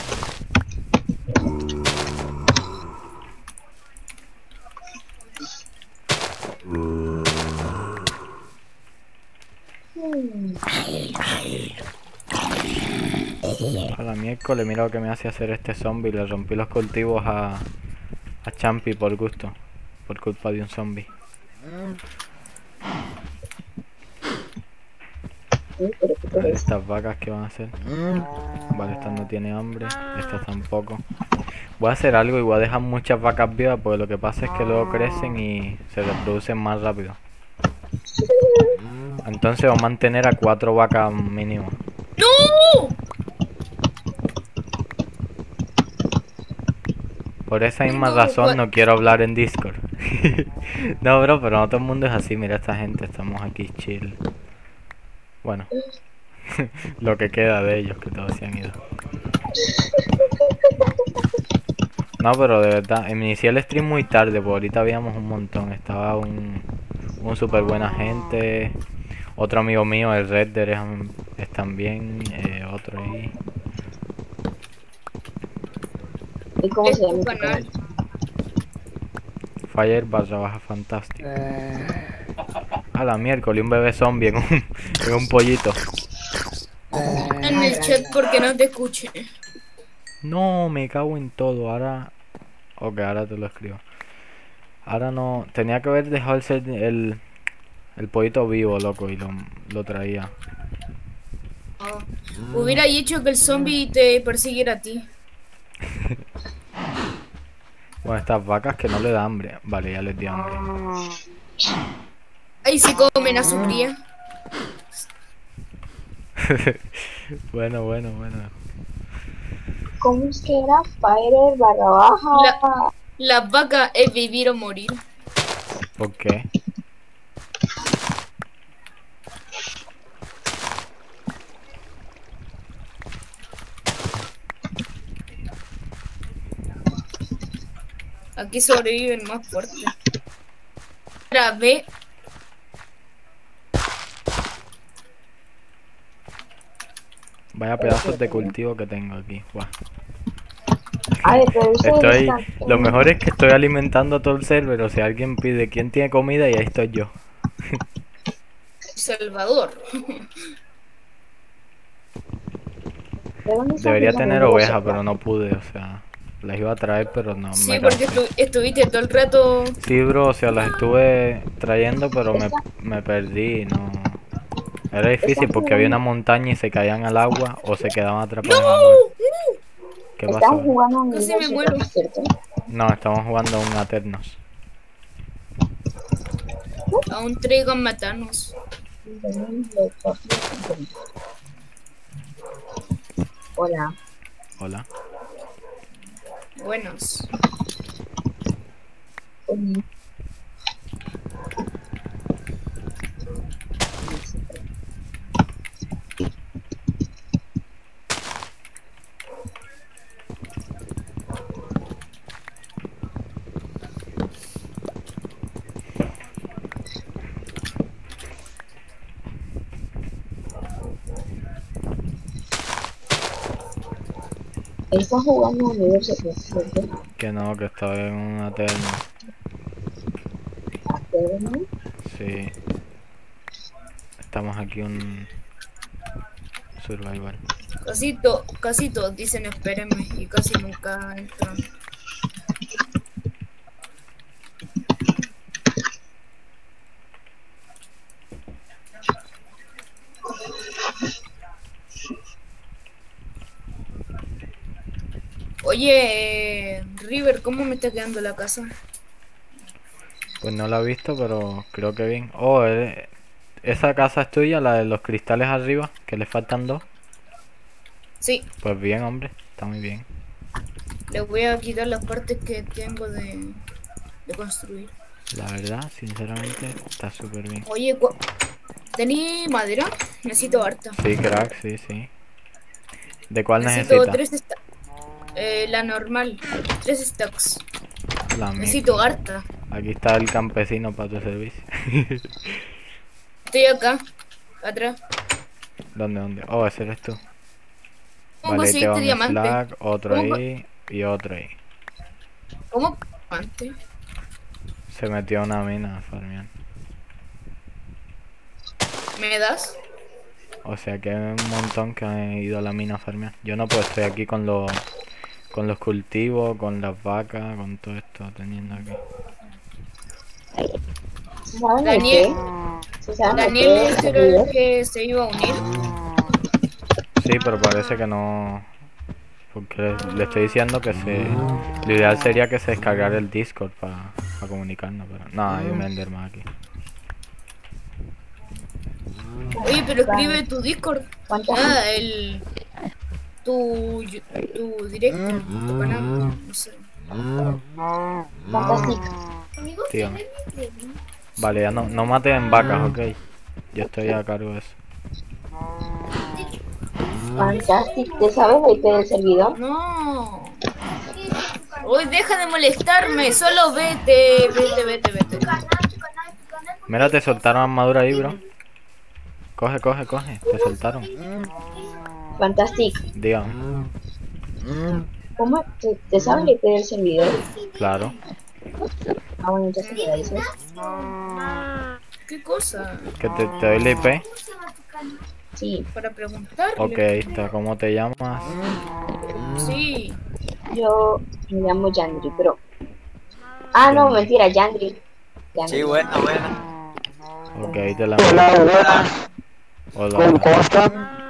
A la miércoles, mira lo que me hace hacer este zombie. Le rompí los cultivos a Champi por gusto. Por culpa de un zombie. A ver, estas vacas que van a hacer. Vale, esta no tiene hambre. Esta tampoco. Voy a hacer algo y voy a dejar muchas vacas vivas porque lo que pasa es que luego crecen y se reproducen más rápido. Entonces voy a mantener a 4 vacas mínimo. ¡No! Por esa misma razón no quiero hablar en Discord. No, bro, pero no todo el mundo es así. Mira esta gente, estamos aquí chill. Bueno, lo que queda de ellos, que todos se han ido. No, pero de verdad, inicié el stream muy tarde, porque ahorita habíamos un montón. Estaba un super buena gente. Otro amigo mío, el Redder, es también. Otro ahí. ¿y cómo Es se llama tu tu canal. canal? Fire barra baja fantástico. A la miércoles, un bebé zombie en un pollito. En el chat porque no te escuché. No, me cago en todo. Ahora. Ok, ahora te lo escribo. Ahora no. Tenía que haber dejado el pollito vivo, loco, y lo traía. Hubiera hecho que el zombie te persiguiera a ti. Bueno, estas vacas que no le da hambre. Vale, ya les di hambre. Ahí se comen a su cría. Bueno. ¿Cómo es que era? Fire barra baja. La vaca es vivir o morir. ¿Por qué? Aquí sobreviven más fuertes. Ahora ve. Vaya pedazos de cultivo que tengo aquí. Guau. Ay, pero eso Lo mejor es que estoy alimentando todo el server. O sea, alguien pide quién tiene comida y ahí estoy yo. Salvador. ¿De dónde Debería sale tener la oveja, negocio? pero no pude, o sea. Las iba a traer, pero no Sí, me porque cansé. estuviste todo el rato. Sí, bro, o sea, las estuve trayendo, pero me perdí, no. Era difícil porque había una montaña y se caían al agua o se quedaban atrapadas en el agua. ¿Qué Estamos pasó? jugando a un Casi nivel me muero. super, ¿cierto? No, estamos jugando a un Aternos. Aún traigo a matarnos. Hola. Hola. Buenos. Hola. ¿Estás jugando a un nivel super, cierto? Que no, que estoy en un Aternos. ¿Aterno? Sí. Estamos aquí un survival. Casi todos dicen espérenme y casi nunca entran. Oye, River, ¿cómo me está quedando la casa? Pues no la he visto, pero creo que bien. Oh, esa casa es tuya, la de los cristales arriba, que le faltan 2. Sí, Pues bien, hombre, está muy bien. le voy a quitar las partes que tengo de construir. La verdad, sinceramente, está súper bien. Oye, ¿tení madera? Necesito harta. Sí, crack, sí, sí. ¿De cuál Necesito necesitas? 3 stacks. La normal, 3 stacks. La Necesito mía. harta. Aquí está el campesino para tu servicio. Estoy acá, atrás. ¿Dónde? Oh, ese eres tú. ¿Cómo Vale, ahí te va conseguiste un diamante? slag, otro ¿Cómo ahí y otro ahí. ¿Cómo diamante? Se metió a una mina a farmear. ¿Me das? O sea que hay un montón que han ido a la mina a farmear. Yo no, pues estoy aquí con los cultivos, con las vacas, con todo esto teniendo aquí. ¿Se saben de Daniel, qué? ¿Se saben de Daniel qué este era servidor? el que se iba a unir. Sí, pero parece que no. Porque le estoy diciendo que lo ideal sería que se descargara el Discord para comunicarnos, pero no, hay un Enderman aquí. Oye, pero escribe tu Discord. ¿Cuántas? Tu directo, tu canal, no sé. ¿Cuántas? Tío. Vale, ya no maten vacas, ok. Yo estoy a cargo de eso. Fantastic. ¿Te sabes el IP del servidor? No. Uy, deja de molestarme, solo vete. Mira, te soltaron armadura ahí, bro. Coge. Te soltaron. Fantastic. Dígame. ¿Cómo? ¿Te sabes el IP del servidor? Claro. Ah, bueno, entonces me la dices. ¿Qué cosa? Que te doy la IP. Sí, Para preguntarle. Ok, está. ¿Cómo te llamas? Sí. yo me llamo Yandri, pero... Ah, no, mentira, Yandri. Sí, bueno. Ok, te la Hola, buenas. Hola. ¿Cómo están?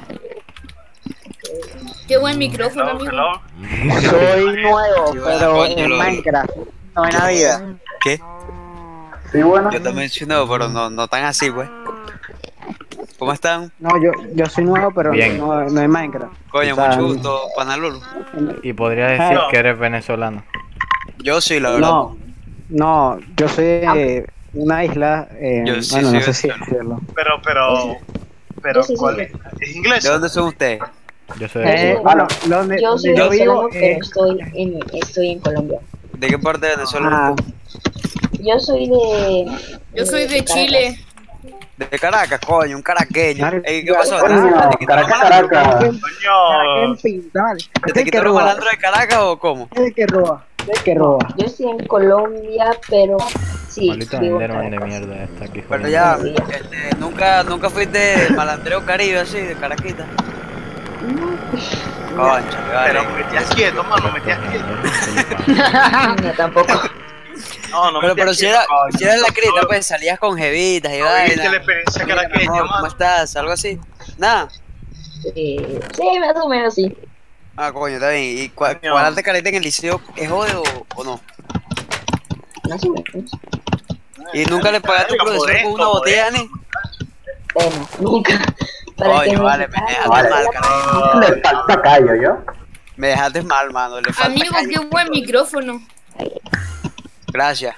Qué buen micrófono, amigo. Soy nuevo, pero coño, en lo- Minecraft. No en la vida. ¿Qué? Sí, bueno. Yo también soy nuevo, pero no tan así, pues. ¿Cómo están? No, yo soy nuevo, pero Bien. no en Minecraft. Coño, O sea, mucho gusto, Panalulu. Y podría decir que eres venezolano. Yo sí, la verdad. No, yo soy de una isla. Yo sí bueno, soy no sé si venezolano. decirlo. Pero sí, ¿cuál sí. es inglés? ¿De dónde son ustedes? Yo soy de Cuba. Bueno, donde Yo soy yo vivo venezolano, pero estoy en Colombia. ¿De qué parte de Venezuela eres tú? Yo soy de... Yo soy de Caracas. Chile. De Caracas, coño, un caraqueño. Ey, ¿qué pasó? Coño, ¿Te quitaron malandro? Caracas, pinta, vale. ¿Te quitaron malandro de Caracas o cómo? Es el que roba. El que roba. Yo estoy en Colombia, pero sí, Maldito vivo en Enderman de Caracas. mierda está aquí Pero jodiendo. ya, nunca fuiste malandreo caribe así, de Caraquita. Concha, Pero vale. me metías quieto, mano, me metías quieto. No, tampoco. No, no me Pero metías si quieto, era, coño. si era la crita, pues salías con jevitas y ¿No viste vaina. la experiencia Mira, caraqueña, amor, ¿cómo mano? estás? Algo así. Nada. Sí, más o menos sí. Ah, coño, está bien. ¿Y Coño. cuadrante careta en el liceo es jode o no? Más o menos. ¿Y nunca le pagaste a tu profesor con una botella, Ani? Bueno, nunca. Para que Coño, me vale, me quitaran dejaste la mal, plata. carajo. Le falta callo, ¿yo? Me dejaste mal, mano. Le falta Amigo, calle. qué buen micrófono. Gracias.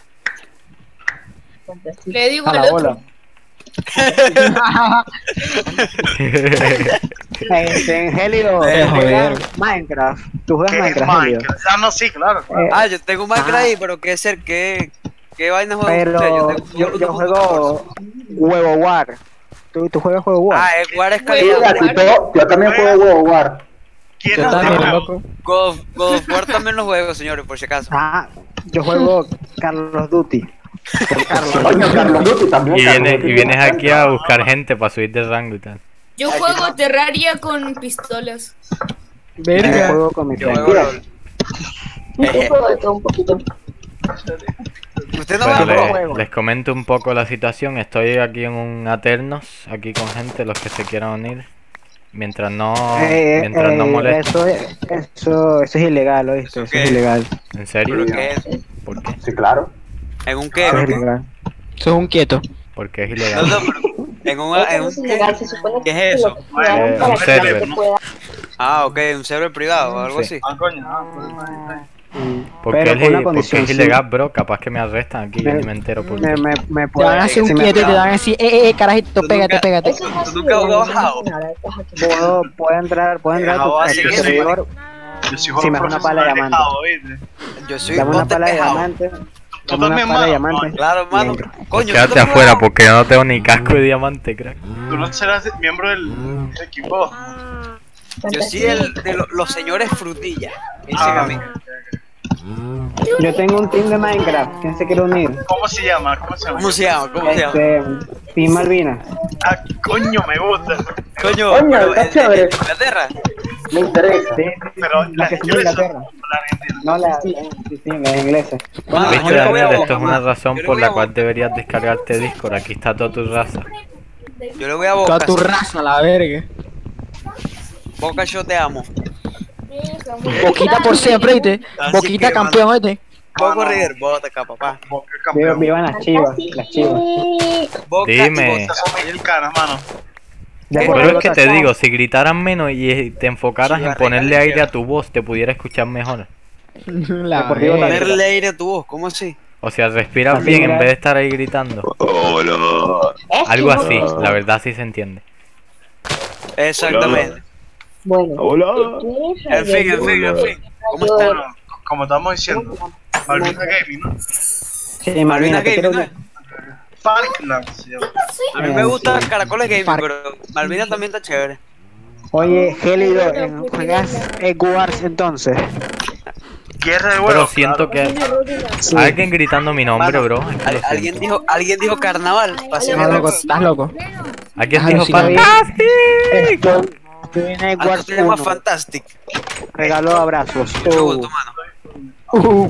Le digo A al la otro. bola. Gélido, Joder. juegas Minecraft. ¿Tú juegas ¿Qué es Minecraft, Gélido? Minecraft? Ah, no, sí, claro. Ah, yo tengo un Minecraft ahí, pero ¿qué vaina juega usted? Pero tengo yo juego Huevo War. ¿Tú juegas Huevo War? Ah, el War es Sí, calidad. aquí yo también juego World War. ¿Quién Yo es también, el loco. God of War también lo juego, señores, por si acaso. Ah, yo juego Carlos Duty. Coño, Carlos Duty también. Y Carlos vienes, Duty y vienes también. aquí a buscar gente para subir de rango y tal. Yo juego Terraria con pistolas. Yo Verga. juego con mi Yo friend. juego LOL. Yo juego de todo un poquito. Usted no Bueno, juega juego. les comento un poco la situación. Estoy aquí en un Aternos, aquí con gente, los que se quieran unir. Mientras no molesten. Eso es ilegal, ¿oíste? ¿Eso Eso qué? es ilegal. ¿En serio? ¿Pero qué es? ¿Por qué? Sí, claro. ¿En un qué? Eso es ¿En un qué? ilegal. Sos un quieto. ¿Por qué es No, ilegal? no, pero en un Eso no es qué? ilegal, se supone ¿Qué que es eso? lo crearon para un que la server, gente ¿no? pueda. Ah, ok, un server privado o algo Sí. así. Ah, coño, ¿Por qué Pero es, con una porque condición, es sí. ilegal, bro? Capaz que me arrestan aquí, yo Me- ni me entero por Me qué. puede- Te van a hacer un si me- quieto y te van a decir, carajito, Tú pégate, nunca- pégate. Eso no es ¿Tú nunca has ilegal, jugado no pasa nada, estás aquí. puedo entrar a tu sí, servidor. Yo soy Si me das una pala de diamante. ¿viste? Yo soy Dame una bote pala de quejado. diamante. Tú Dame una también, pala de mano. diamante. Claro, hermano. Bien. Coño, Pues ¿tú quédate también afuera juegas? porque yo no tengo ni casco de diamante, crack. Tú no serás miembro del equipo. Yo sí el de los señores frutilla. Me dicen a mí. Yo tengo un team de Minecraft. ¿Quién se quiere unir? ¿Cómo se llama? ¿Cómo se llama? ¿Cómo se llama? ¿Cómo se llama? Team Malvinas. Ah, coño, me gusta. Coño, Coño, pero está ¿de chévere. Inglaterra? Me interesa. Sí, Pero la la que son de inglesa Inglaterra. o la argentina. No, las inglesas. Ah, ¿Viste, yo le voy a Daniel? buscar, Esto es una man. razón Yo le por voy la a cual buscar. deberías descargarte Discord. Aquí está toda tu raza. Yo le voy a Toda Boca. tu raza, la verga. Boca, yo te amo. Boquita por siempre, ¿viste? Así Boquita que, campeón, ¿viste? Boca River, Bota acá, papá. Boca campeón. Vivan las chivas. Las chivas. Boca Dime. y Bota. Estas son mexicanas, mano. Ya ¿Qué? por Pero algo es que te tachado. digo, si gritaras menos y te enfocaras en Chivarrera ponerle del aire a infierno. tu voz, te pudiera escuchar mejor. La Deportivo verga. Ponerle aire a tu voz, ¿cómo así? O sea, respiras Así bien en era. vez de estar ahí gritando. Algo así, la verdad sí se entiende. Exactamente. Bueno, En fin. ¿Cómo están? Bueno, como estamos diciendo, Malvina Gaming, ¿no? Sí, Malvina Malvinas, te Gaming, quiero ¿no? Falkland se llama. A mí me gusta sí. Caracoles Gaming, Farc. pero Malvina también está chévere. Oye, Gélido, ¿juegas Egg Wars entonces? Guerra de Pero huevos. siento que Sí. alguien gritando mi nombre, Mano, bro. Es que lo Alguien siento. dijo carnaval. Paseo Estás de loco, huevos. estás loco. Alguien Ah, dijo sí, está bien. fantástico. Estoy en Egg Ah, tú Wars te llamas 1. Fantastic. Regalo abrazos. Mucho gusto, mano.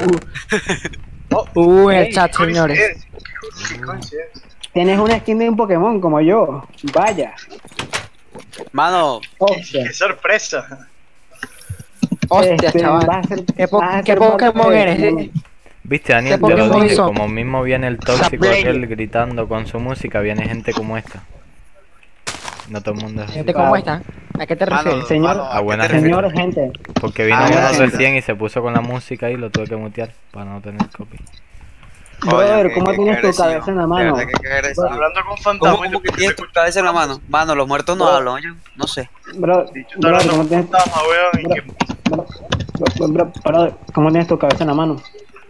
En el chat, señores. Qué coincidencia. Tienes una skin de un Pokémon como yo. Vaya. Mano, Hostia. Qué sorpresa. Hostia, Vas chaval. a ser- ¿Qué, vas a qué ser parte Pokémon de- eres? Viste, Daniel, ¿Qué te lo Pokémon dije. son? Como mismo viene el tóxico Sableye. aquel gritando con su música, viene gente como esta. No todo el mundo es así. Gente como esta. ¿A qué te Mano, refieres? Señor, mano, A buena ¿a qué te gente. señor, gente. Porque vino Ah, uno bueno. recién y se puso con la música y lo tuve que mutear para no tener copy. Brother, Coño, ¿cómo qué tienes tu agresivo. cabeza en la De mano? verdad que qué agresivo. Hablando con ¿Cómo, fantasmas. cómo que tienes tu cabeza en la mano? Mano, los muertos no hablan, oye. No sé. Bro, Estoy brother, hablando ¿cómo con tienes, fantasmas, weón. Y que brother, ¿cómo tienes tu cabeza en la mano?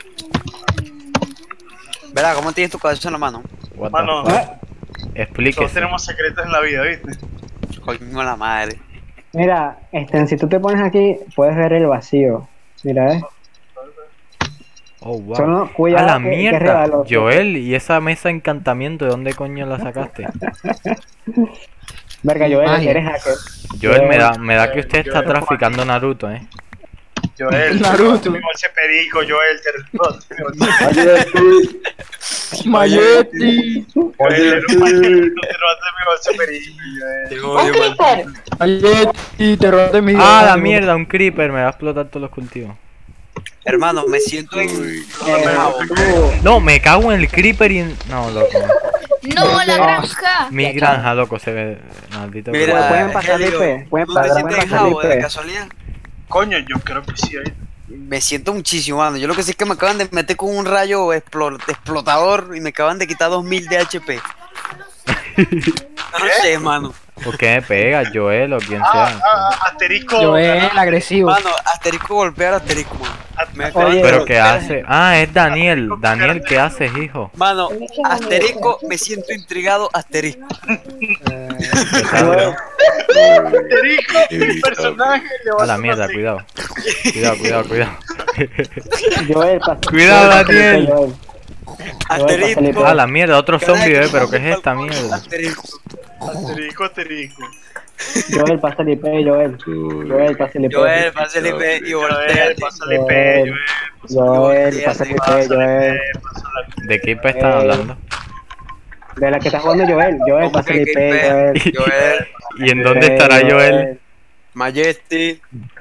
¿Verdad? ¿Cómo tienes tu cabeza en la mano? What the Mano, fuck? ¿Eh? todos Explíquese. tenemos secretos en la vida, ¿viste? Coño, la madre. Mira, si tú te pones aquí, puedes ver el vacío. Mira, Oh, wow. Solo cuidado A la que es mierda. regaloso. Joel, ¿y esa mesa de encantamiento de dónde coño la sacaste? Verga, Joel, Magia. eres hacker. Joel, me da que usted está traficando Naruto, Joel, Naruto. mi bolse perico, Joel, te robaste mi bolse. Mayeti. Joel, eres un maldito, te robaste mi bolse perico, Joel. Te Un odio, maldito. creeper. Mayeti, te robaste mi Ah, la mierda, un creeper, me va a explotar todos los cultivos. Hermano, me siento en... No, me cago en el creeper y en... No, loco. ¡No, la granja! Mi granja, loco, se ve... Maldito. Mira, Pueden pasar el Helio, IP. Pueden ¿tú te pasar sientes en el Jabo de IP. casualidad? Coño, yo creo que sí, ahí. Me siento muchísimo, mano. Yo lo que sé es que me acaban de meter con un rayo explotador y me acaban de quitar 2000 de HP. No sé, mano. ¿Por qué me pegas, Joel o quien sea? Asterisco. Joel, agresivo. Mano, asterisco golpear asterisco, mano. Me acaban Oye, de ¿Pero golpear. qué hace? Ah, es Daniel. Daniel, ¿qué haces, hijo? Mano, asterisco, me siento intrigado, asterisco. ¿Qué tal, bro? Asterisco, el personaje le va A la mierda, cuidado. Cuidado. Joel, pasa. Cuidado, Joel, pasa el Daniel. IP, Joel. Asterisco. A la mierda, otro zombie, pero ¿qué es esta mierda? Asterisco. Asterisco. Joel, pasa el IP, Joel. Joel, pasa el IP. Joel, pasa el IP y Joel, voltea. pásale IP, Joel, pasa el IP, Joel. ¿De qué IP están hablando? De la que está jugando Joel. Joel, ¿Cómo pasa el que IP, IP? Joel. Joel, ¿Y en dónde estará Joel? Majesty.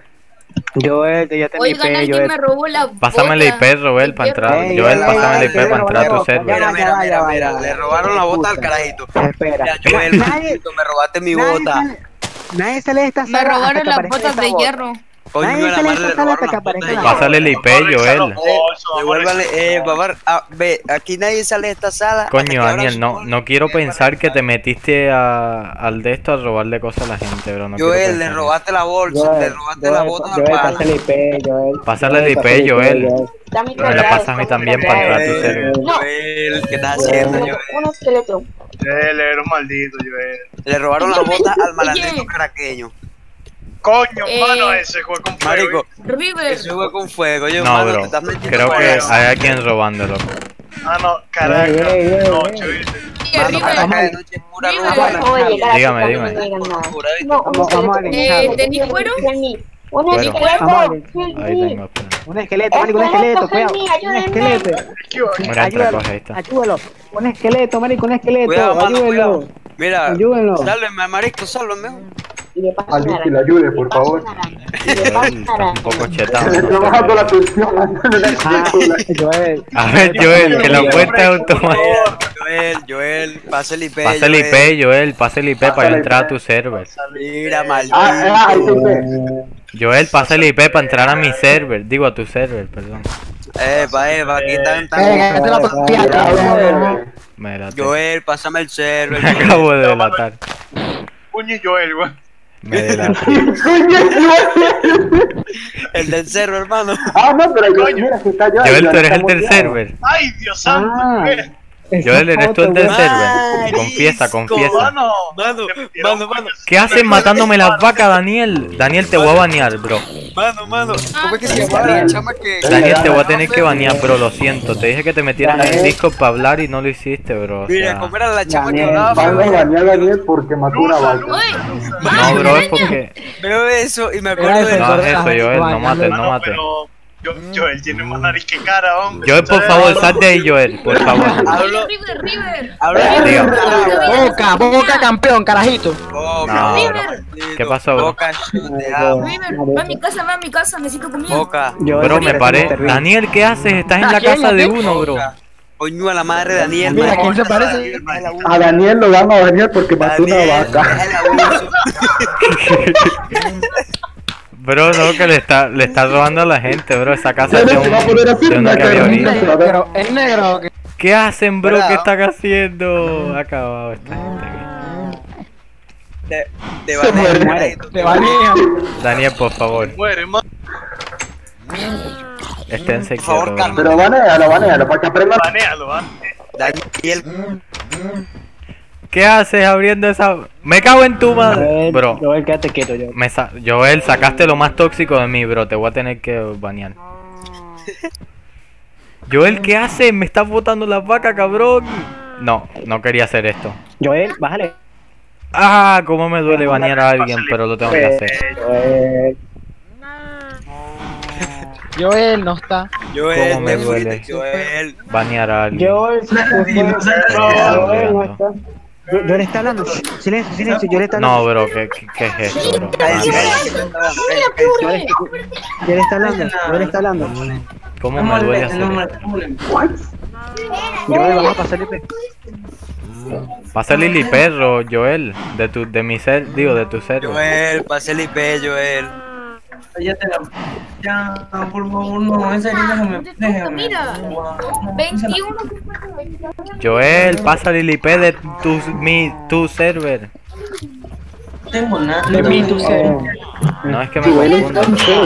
Joel, ya te el IP, Oigan, alguien Joel. me robó la Pásame el IP, Robel, para entrar. Ey, Joel, ey, pásame el ey, IP para entrar a tu server. Mira, le robaron la bota al carajito. Espera. Ya, Joel, maldito, me robaste mi bota. Nadie sale de esta Me sala hasta robaron que las aparezca botas esta de bota. hierro. Coño, Nadie de la sale de madre le esta sala robaron hasta que las botas aparezca de la hierro. Pásale el IP, Joel. Devuélvale, Babar, ve, aquí nadie sale de esta sala. hasta que Coño, abran Daniel, su no, bolsa. no quiero pensar que te metiste al de esto a robarle cosas a la gente, bro. No quiero Joel, le pensar. robaste la bolsa, le robaste la bota al Joel, pana. pasa el IP, Joel. Pásale el pasa IP, Joel. Está mi Me la cargado, pasas a mí está también mi para entrar a tu cargado. server. No. Joel, ¿qué estás haciendo, Joel? Un esqueleto. Joel, eres un maldito, Joel. Le robaron las botas al malandrito Oye. caraqueño. Coño, Eh, mano, ese juego con fuego. Marico, River. ese juego con fuego, yo, No, mano, te bro. estás metiendo Creo con que eso. hay alguien robándolo. Ah, no, caraca. Ey. Noche, ¿viste? Mano, River. caraca de noche es pura River. luz. Oye, cara, Dígame, que dígame. no me digan nada. Pura, ¿viste? No, un Vamos a esqueleto. analizar. ¿Tenís cuero? Un Cuero. esqueleto. Vamos a Ahí tengo, espera. Un esqueleto, marico, un esqueleto, cuidado. Un esqueleto. Mira, entra, coge, ahí está. Ayúdalo. Un esqueleto, marico, un esqueleto. Cuidado, mano, Ayúdalo. cuidado. Mira, Ayúdenlo. sálvenme, marisco, sálvenme. Y le paso Alguien una que le araña. ayude, por favor. Y le paso Joel, una estás araña. un poco chetado. Le está ¿no? bajando la tensión. Ah, Joel. A ver, Joel, que la cuenta es automática. Joel, pasa el IP. Pasa el IP, Joel, pasa el IP para yo entrar a tu server. Mira, maldito. Ahí te IP. Joel, pasa el IP para entrar a mi server. Digo, a tu server, perdón. Epa, aquí están Venga, te la papiaste. Me delaté. Joel, pásame el server. Me acabo de delatar. Puño y Joel, güey. Me delaté. El del server, hermano. Ah, no, pero yo, mira, si está yo. Joel, tú eres el del server. Ay, Dios santo, güey. Joel, eres tú el del server. Marisco. Confiesa, confiesa. Mano, Mano. ¿Qué haces matándome las vacas, Daniel? Daniel, te voy a banear, bro. Mano. ¿Cómo es que se llama la chama que... Daniel, te voy a tener que banear, bro, lo siento. Te dije que te metieras en el Discord para hablar y no lo hiciste, bro. O Mira, sea, ¿cómo era la chama que Daniel, hablaba? Van a banear a Daniel porque mató una vaca. no, bro, es porque... Veo eso y me acuerdo de... No hagas eso, Joel, no mates, no Mano, mates. pero Joel tiene más nariz que cara, hombre. Joel, por favor, sal de ahí, Joel, por favor. Hablo... River. Dígame. Boca campeón, carajito. Boca, No, River. ¿Qué pasó, bro? Boca, te amo. River, va a mi casa, necesito comida. Boca. Joel, Bro, me paré. terrible. Daniel, ¿qué haces? Estás en la casa de uno, bro. Coño, a la madre de Daniel. Mira, marico. ¿quién se parece? A Daniel lo van a banear porque mató una Daniel, vaca. deja el abuso. Bro, no, que le está robando a la gente, bro. Esa casa es de Se va a poner así, una que había una ahorita. cara. Pero es negro. ¿Qué hacen, bro? Bravo. ¿Qué están haciendo? Ha acabado esta gente aquí. Te Se muere. banea, carajito. Te banea. Daniel, por favor, Muere, man. esténse Por favor, quietos. calma. Pero banealo para que aprenda. Banealo, ¿va? Daniel, ¿Qué haces abriendo esa...? ¡Me cago en tu madre! Joel, Bro, Joel, quédate quieto, Joel. Joel, sacaste lo más tóxico de mí, bro. Te voy a tener que banear. Joel, ¿qué haces? Me estás botando las vacas, cabrón. No, no quería hacer esto. Joel, bájale. Ah, cómo me duele banear a alguien, pero lo tengo que hacer. Joel no está. Cómo me duele banear a alguien. Joel no está. Joel está hablando. Silencio, silencio. Joel está hablando. No, bro, ¿qué es esto, bro? Joel está hablando. Joel está hablando. ¿Cómo me duele hacer esto? Joel, vamos a pasar el IP. Pasa el IP, perro, Joel. De mi ser, digo, de tu ser. Joel, pasa el IP, Joel. Ya, por favor, no, en serio, déjame. Mira, 21. Joel, pasa el IP de tu server. Tengo nada. De mí, tú sé. No, es que me confundo.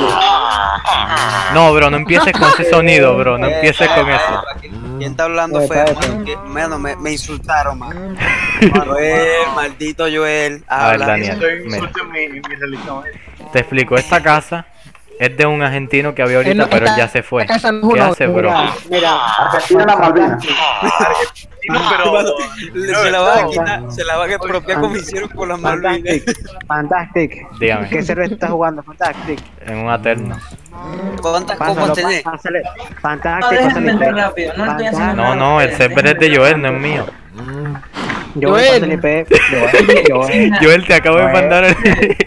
No, bro, no empieces con ese sonido, bro. No empieces con eso. ¿Quién está hablando feo, mano? Me insultaron, mano. Joel, maldito Joel. A ver, Daniel, Estoy mira. insulto en mi religión. Te explico, esta casa es de un argentino que había ahorita, pero él ya se fue. ¿Qué hace, bro? Mira, Argentina la Malvinas. No, pero... Se la van a expropiar como hicieron con las Malvinas. Fantastic. Dígame. ¿Qué server estás jugando? Fantastic. En un Aterno. ¿Cuántas copas tenés? Fantastic, pásale IP. Rápido, no lo estoy haciendo. No, el server es de Joel, no es mío. Joel, pásale IP. Joel. Joel, te acabo de mandar el...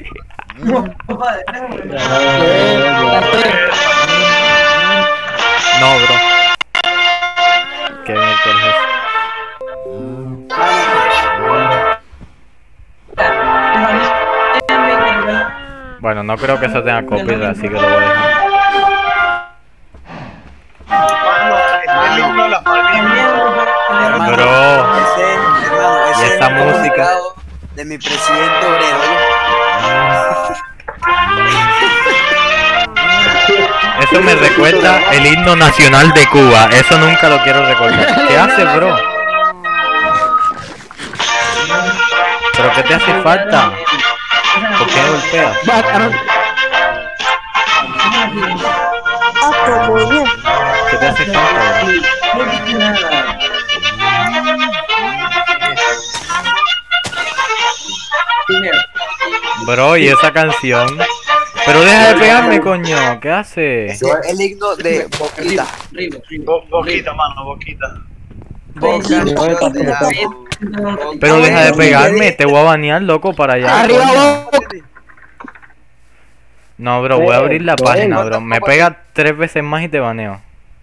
No, bro. Qué miércoles es. Bueno, no creo que eso tenga copyright, así que lo voy a dejar. Mano, está el himno de las Malvinas. Bro, Hermano, ese y esta es el música. comunicado de mi presidente obrero. Eso me recuerda el himno nacional de Cuba. Eso nunca lo quiero recordar. ¿Qué haces, bro? ¿Pero qué te hace falta? ¿Por qué golpeas? ¿Qué te hace falta, bro? Bro, ¿y esa canción? Pero deja de pegarme, coño. ¿Qué haces? Ese es el himno de Boquita. Boquita, mano, boquita. Pero deja de pegarme. Te voy a banear, loco, para allá. No, bro, voy a abrir la página, bro. Me pega 3 veces más y te baneo.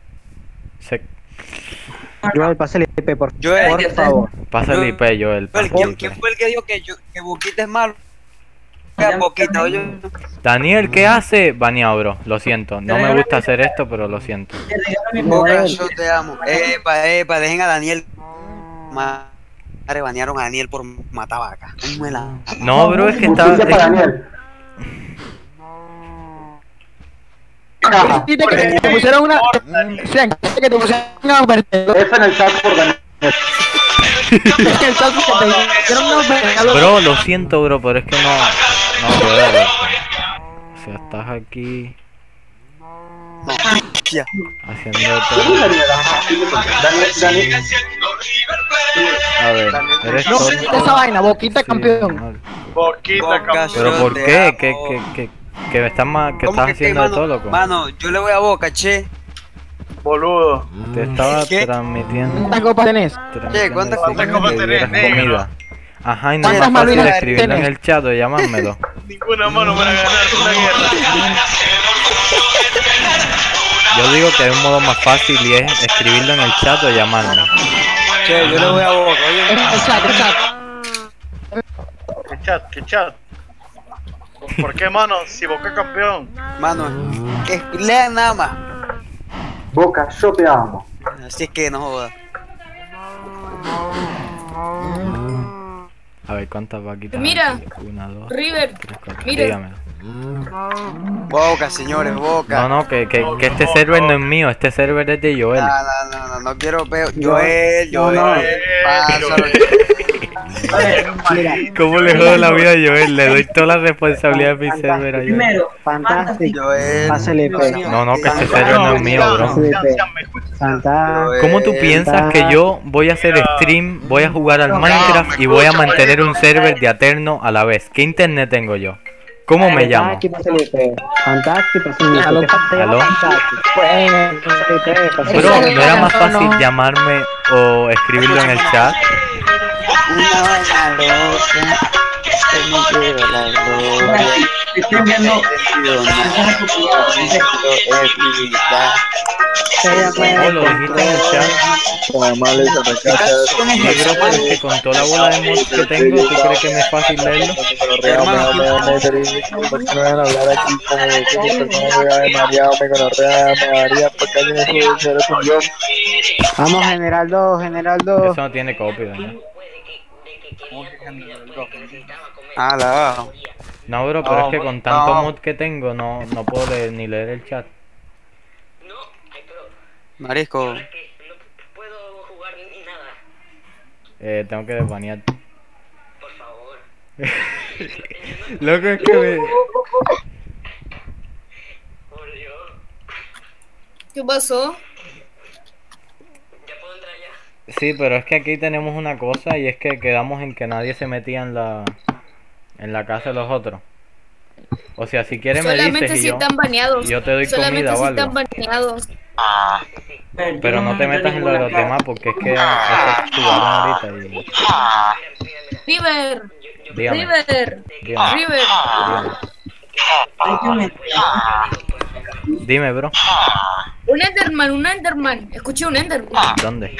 Joel, pásale IP, por Joel, favor. Pasa el IP, Joel. pasa el IP. ¿Quién fue el que dijo que Boquita es malo? Boquita, oye. Daniel, ¿qué hace? Baneado, bro. Lo siento. No me gusta hacer esto, pero lo siento. Boca, yo te amo. Epa, dejen a Daniel. Madre, banearon a Daniel por matar vaca. No, bro, es que está... Justicia para Daniel. Dijiste que te pusieron una... Sean, que te pusieron una... F en el chat por Daniel. Bro, lo siento, bro, pero es que no puedo, bro. O sea, estás aquí haciendo todo. A ver, eres No, todo. esa vaina, Boquita campeón. Boquita, campeón. Pero ¿por qué? ¿Que me estás que estás haciendo de todo, loco? Mano, yo le voy a Boca, che. Boludo. Te estaba ¿Qué? transmitiendo. ¿Cuántas copas tenés? Che, ¿cuántas copas tenés, negro? Comida. Ajá, y no es ¿Cuántas más fácil Malvinas escribirlo en tienes? el chat o llamármelo. Ninguna mano para ganar una guerra. Yo digo que hay un modo más fácil y es escribirlo en el chat o llamarme. Che, yo le voy a Boca, oye. El chat. ¿Qué chat? ¿Por qué, mano? Si Boca es campeón. Mano, que lean nada más. Boca, yo te amo. Así es que no jodas. A ver, ¿cuántas vaquitas? Mira, hay? 1, 2, River, 3, 4. mira. Dígamelo. Boca, señores, Boca. No, que este server no es mío, este server es de Joel. No quiero peor. Joel, pásalo. Mira, ¿Cómo le jodo la vida a Joel? Le doy toda la responsabilidad de mi server a Joel. Primero, fantástico. Joel. Pásale, pe. No, que este server no es mío, bro. Pásale, pe. Fantástico. ¿Cómo tú piensas que yo voy a hacer stream, voy a jugar al Minecraft y voy a mantener un server de Aterno a la vez? ¿Qué internet tengo yo? ¿Cómo me llamo? Fantástico, pásale, pe. Fantástico, pásale, ¿Aló? pe. ¿Aló? Fantástico. Pues, pásale, pe, pásale, Bro, pe. ¿no era más fácil llamarme o escribirlo en el chat? Una vaina loca. Que me lleva la gloria. estoy enviando. Oh, lo dijiste en el chat. Sí, bro, pero es que con toda la bola de mods que tengo, ¿tú crees que me es fácil leerlo? Vamos, general 2, general 2. Eso no tiene copyright, ¿no? No, bro, pero es que con tanto mod que tengo no puedo ni leer el chat. Marisco. Tengo que desbanear. Por favor. Loco, es que me... ¿Qué pasó? Sí, pero es que aquí tenemos una cosa y es que quedamos en que nadie se metía en la casa de los otros. O sea, si quieres me Solamente dices si y yo, están baneados. y yo te doy Solamente comida si o algo. están baneados. Pero no te metas en lo de los demás porque es que eso jugaron ahorita y... River. Dígame. River. Dígame. River. Dime, bro. Un Enderman. Escuché un Enderman. ¿Dónde?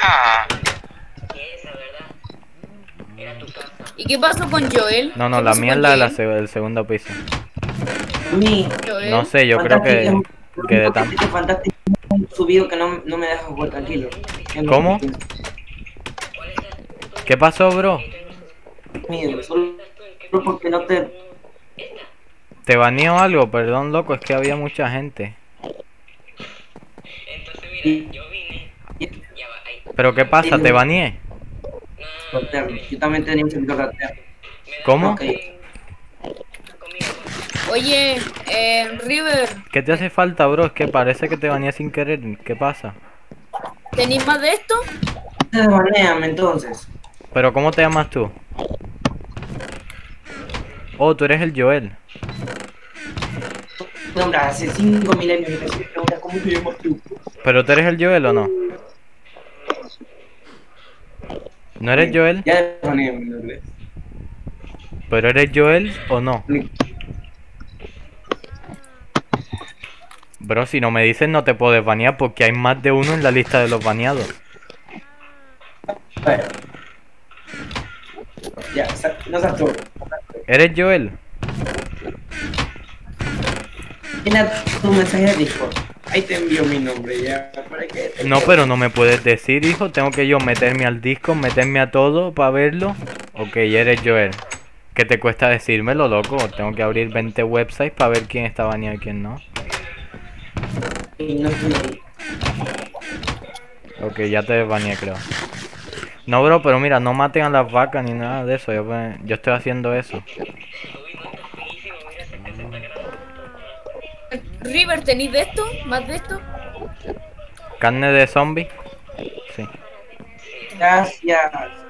¿Y qué pasó con Joel? No, ¿Qué la pasó mía es con la de Joel? del segundo piso. Joel. No sé, yo creo que de tanto... Fantástico subido que no me deja jugar tranquilo. ¿Cómo? ¿Qué pasó, bro? Solo porque no te... ¿Te baneó algo? Perdón, loco, es que había mucha gente. ¿Pero qué pasa? ¿Te baneé? Yo también tenía un servidor alterno. ¿Cómo? Oye, River, ¿Qué te hace falta, bro? Es que parece que te baneé sin querer. ¿Qué pasa? ¿tenís más de esto? Desbanéame entonces. ¿Pero cómo te llamas tú? Oh, tú eres el Joel. No, hombre, hace 5 milenios que me preguntas cómo te llamas tú. ¿Pero tú eres el Joel o no? ¿No eres Joel? Ya desbané mi nombre. ¿Pero eres Joel o no? Bro, si no me dices no te puedo desbanear porque hay más de uno en la lista de los baneados. Bueno. Ya, no seas tú. ¿Eres Joel? Mira tu mensaje de Discord. Ahí te envío mi nombre ya. Para que te... No, pero no me puedes decir, hijo. Tengo que yo meterme al disco, meterme a todo para verlo. Ok, eres Joel. ¿Qué te cuesta decírmelo, loco? Tengo que abrir 20 websites para ver quién está baneado y quién no. Ok, ya te desbaneé, creo. No, bro, pero mira, no maten a las vacas ni nada de eso. Yo estoy haciendo eso. River, ¿tenís de esto? ¿Más de esto? ¿Carne de zombie? Sí. Gracias.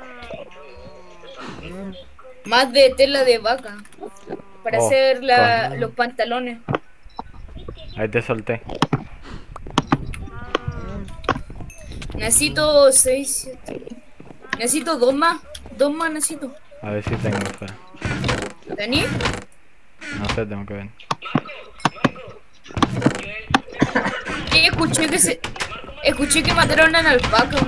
Más de tela de vaca. Para Oh, hacer los pantalones. Ahí te solté. Necesito 6, 7. Necesito 2 más. 2 más necesito. A ver si tengo, espera. ¿Tení? No sé, tengo que ver. Escuché que mataron a una alpaca.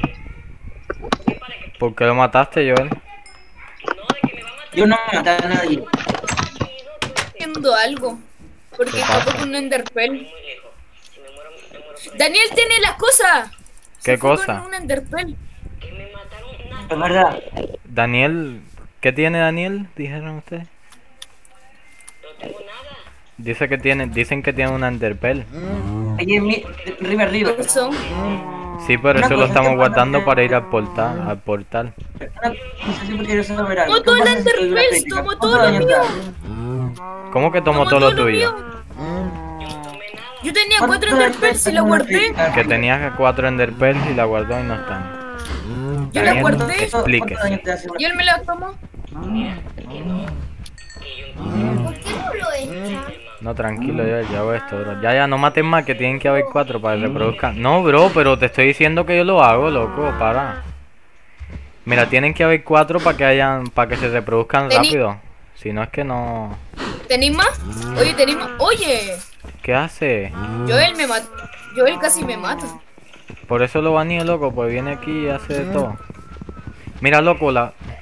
¿Por qué lo mataste, Joel? Yo no maté a nadie. Haciendo algo. Porque ¿Qué pasa? escapó con un enderpearl. Daniel tiene las cosas. ¿Qué Se fue cosa? con un enderpearl. Es verdad. Daniel, ¿qué tiene Daniel? Dijeron ustedes. Dicen que tiene un enderpearl. River. Eso. Sí, pero eso lo estamos guardando para ir al portal. Tomó todo el Enderpearl, tomó todo lo mío. ¿Cómo que tomó todo lo tuyo? Yo tenía 4 Enderpearls y la guardé. Que tenías 4 Enderpearls y la guardó y no están. Yo la guardé. Explique. Y él me la tomó. ¿Por qué no lo echa? No, tranquilo, ya hago esto, bro. Ya, no maten más, que tienen que haber 4 para que reproduzcan. No, bro, pero te estoy diciendo que yo lo hago, loco, para. Mira, tienen que haber 4 para que se reproduzcan rápido. Si no es que no. ¿Tenéis más? Oye, tenéis más. Oye. ¿Qué hace? Joel me mató. Joel casi me mata. Por eso lo baneo, loco, pues viene aquí y hace de todo. Mira, loco,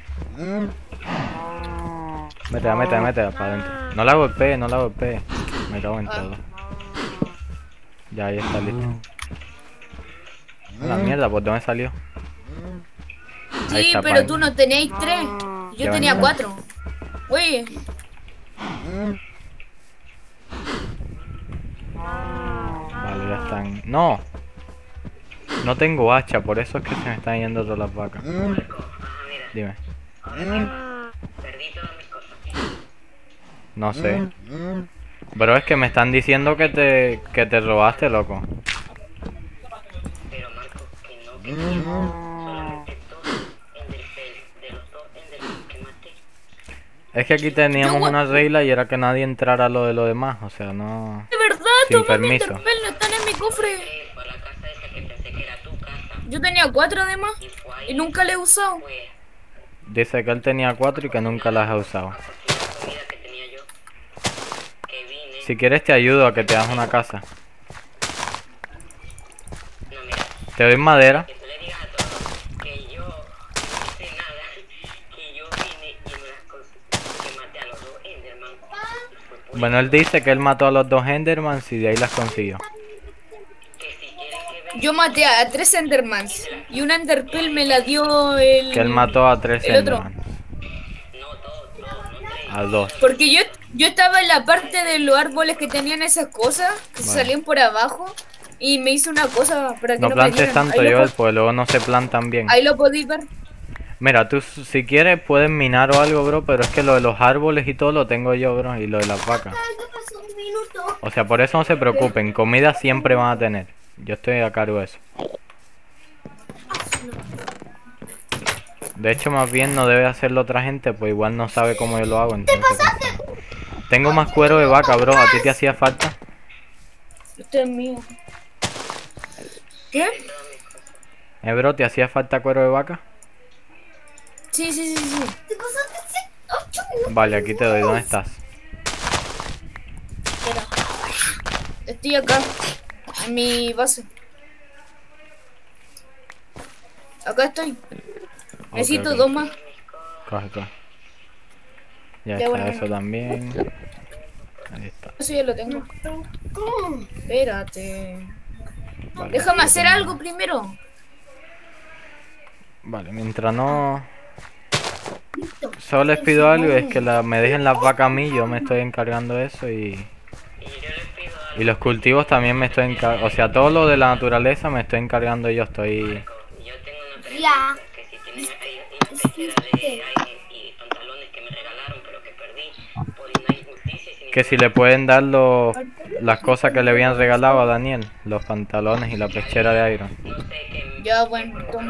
Mete para adentro. No la golpeé. Me cago en todo. Ya, ahí está listo. La mierda, ¿por dónde salió? Ahí Sí, está, pero tú no tenéis 3. Yo Ya tenía ven. 4. Oye. Vale, ya están. ¡No! No tengo hacha, por eso es que se me están yendo todas las vacas. Dime. No sé. Pero es que me están diciendo que te robaste, loco. Es que aquí teníamos una regla y era que nadie entrara a lo de lo demás, o sea, no... De verdad, Sin toma mi permiso. Enderpearl, no están en mi cofre. Yo tenía 4 además y nunca le he usado. Dice que él tenía 4 y que nunca las ha usado. Si quieres te ayudo a que te hagas una casa. Te doy madera. Bueno, él dice que él mató a los 2 Endermans y de ahí las consiguió. Yo maté a 3 Endermans y un Enderpearl me la dio el... Que él mató a 3 el otro. Endermans. A 2. Porque yo estaba en la parte de los árboles que tenían esas cosas que Vale. salían por abajo y me hice una cosa para que No no, me plantes dieran. tanto, Ahí lo Joel, po- pues luego no se plantan bien. Ahí lo podéis ver. Mira, tú si quieres puedes minar o algo, bro, pero es que lo de los árboles y todo lo tengo yo, bro, y lo de las vacas. O sea, por eso no se preocupen, comida siempre van a tener. Yo estoy a cargo de eso. De hecho, más bien no debe hacerlo otra gente, pues igual no sabe cómo yo lo hago, entonces... Tengo más cuero de vaca, bro, ¿a ti te hacía falta? Este es mío. ¿Qué? Bro, ¿te hacía falta cuero de vaca? Sí. Vale, aquí te doy, ¿dónde estás? Espera. Estoy acá, en mi base. Acá estoy. Necesito ok. 2 más. Coge. Ya Ya, está, bueno. eso también. Ahí está. Eso ya lo tengo. Espérate. Vale, Déjame aquí hacer tengo. algo primero. Vale, mientras no... Solo les pido algo, es que me dejen las vacas a mí, yo me estoy encargando de eso y los cultivos también me estoy encargando, o sea, todo lo de la naturaleza me estoy encargando yo, estoy... Ya. Que si le pueden dar las cosas que le habían regalado a Daniel, los pantalones y la pechera de Iron. Ya, bueno, toma.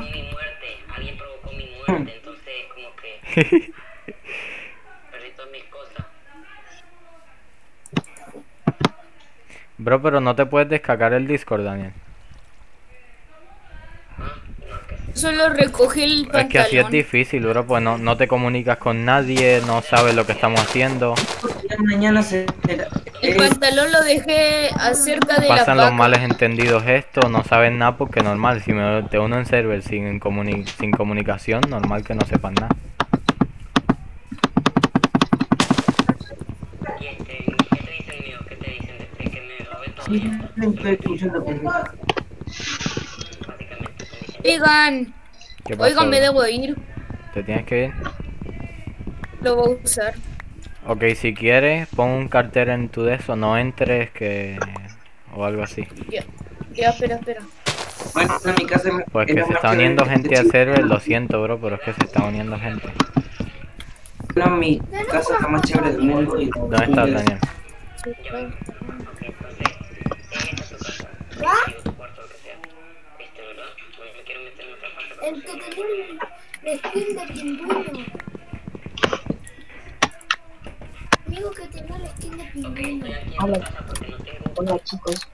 Bro, pero no te puedes descargar el Discord, Daniel. Solo recogí el pantalón. Es que así es difícil, bro, pues no te comunicas con nadie, no sabes lo que estamos haciendo. Mañana se... El pantalón lo dejé acerca de Pasan la los vaca. males entendidos esto, no saben nada porque normal, si te uno en server sin comunicación, normal que no sepan nada. Oigan, ¿Qué pasó, oigan, me bro? debo ir. ¿Te tienes que ir? Lo voy a usar. Ok, si quieres, pon un cartel en tu de eso, no entres que... o algo así. Ya, espera. Bueno, en mi casa Pues es que lo se más está chévere uniendo de gente este al chico. server, lo siento, bro, pero es que se está uniendo gente. Bueno, mi casa es la más chévere del mundo. Y ¿Dónde estás, Daniel? El que tenía el skin de pingüino. Amigo que tenía el skin de pingüino. Hola chicos.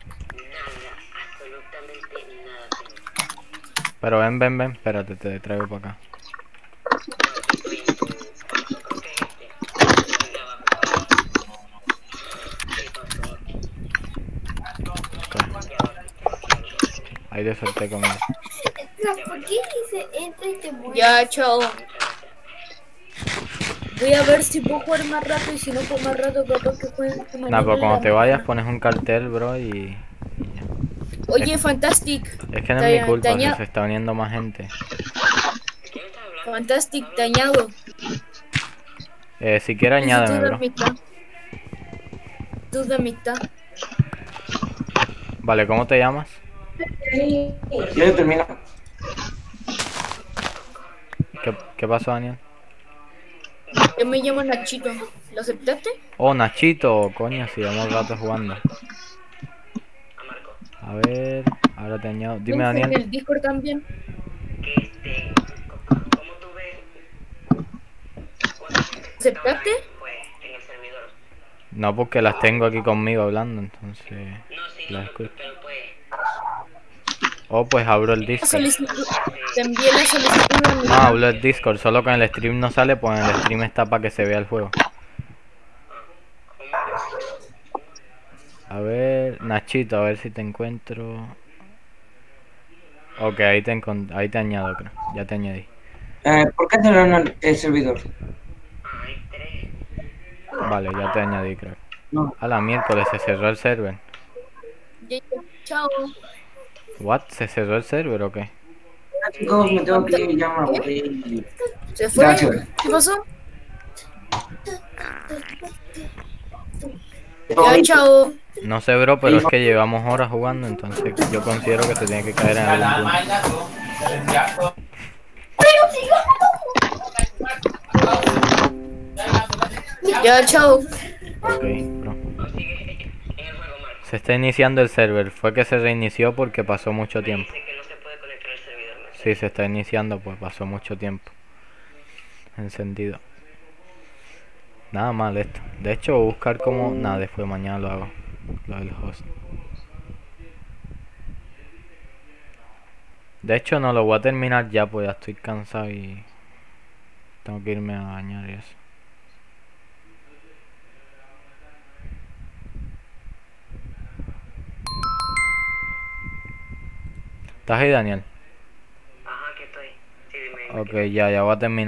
Pero ven, espérate, te traigo para acá. Ahí te solté conmigo. ¿Por qué dice entra y te mueres? Ya, chao. Voy a ver si puedo jugar más rato y si no puedo más rato capaz que juegue mañana Nah, pues en cuando la te vayas mañana. pones un cartel, bro, y... Oye, Fantastic. Es que no es mi culpa, que se está uniendo más gente. Fantastic, te añado. Si quieres añádeme, bro. Tú de mitad. Vale, ¿cómo te llamas? Ya he terminado. ¿Qué pasó, Daniel? Yo me llamo Nachito. ¿Lo aceptaste? Oh, Nachito, coño, si llevamos rato jugando. A ver, ahora te añado. Dime, En Daniel. el Discord también. ¿Aceptaste? No, porque las tengo aquí conmigo hablando, entonces las escucho. Oh, pues abro el Discord. Te envié la solicitud a mi No, hablo el Discord, solo que en el stream no sale, pues en el stream está para que se vea el juego. A ver, Nachito, a ver si te encuentro. Ok, ahí te añado, creo. Ya te añadí. ¿Por qué cerraron el servidor? Vale, ya te añadí, creo. No. A la miércoles se cerró el server. Chao. What? ¿Se cerró el server o qué? Chicos, me tengo que ir, ya me aburrí. ¿Se fue? Gracias. ¿Qué pasó? Ya, chao. No sé, bro, pero es que llevamos horas jugando, entonces yo considero que se tiene que caer en algún punto. Ya, chao. Ok, bro. Se está iniciando el server. Fue que se reinició porque pasó mucho tiempo. Sí, se está iniciando, pues pasó mucho tiempo. Encendido. Nada mal esto. De hecho, voy a buscar como... Nada, después mañana lo hago. Lo del host. De hecho, no lo voy a terminar ya, pues ya estoy cansado y... Tengo que irme a bañar y eso. ¿Estás ahí, Daniel? Ajá, que estoy. Sí, dime. Ok, ya voy a terminar.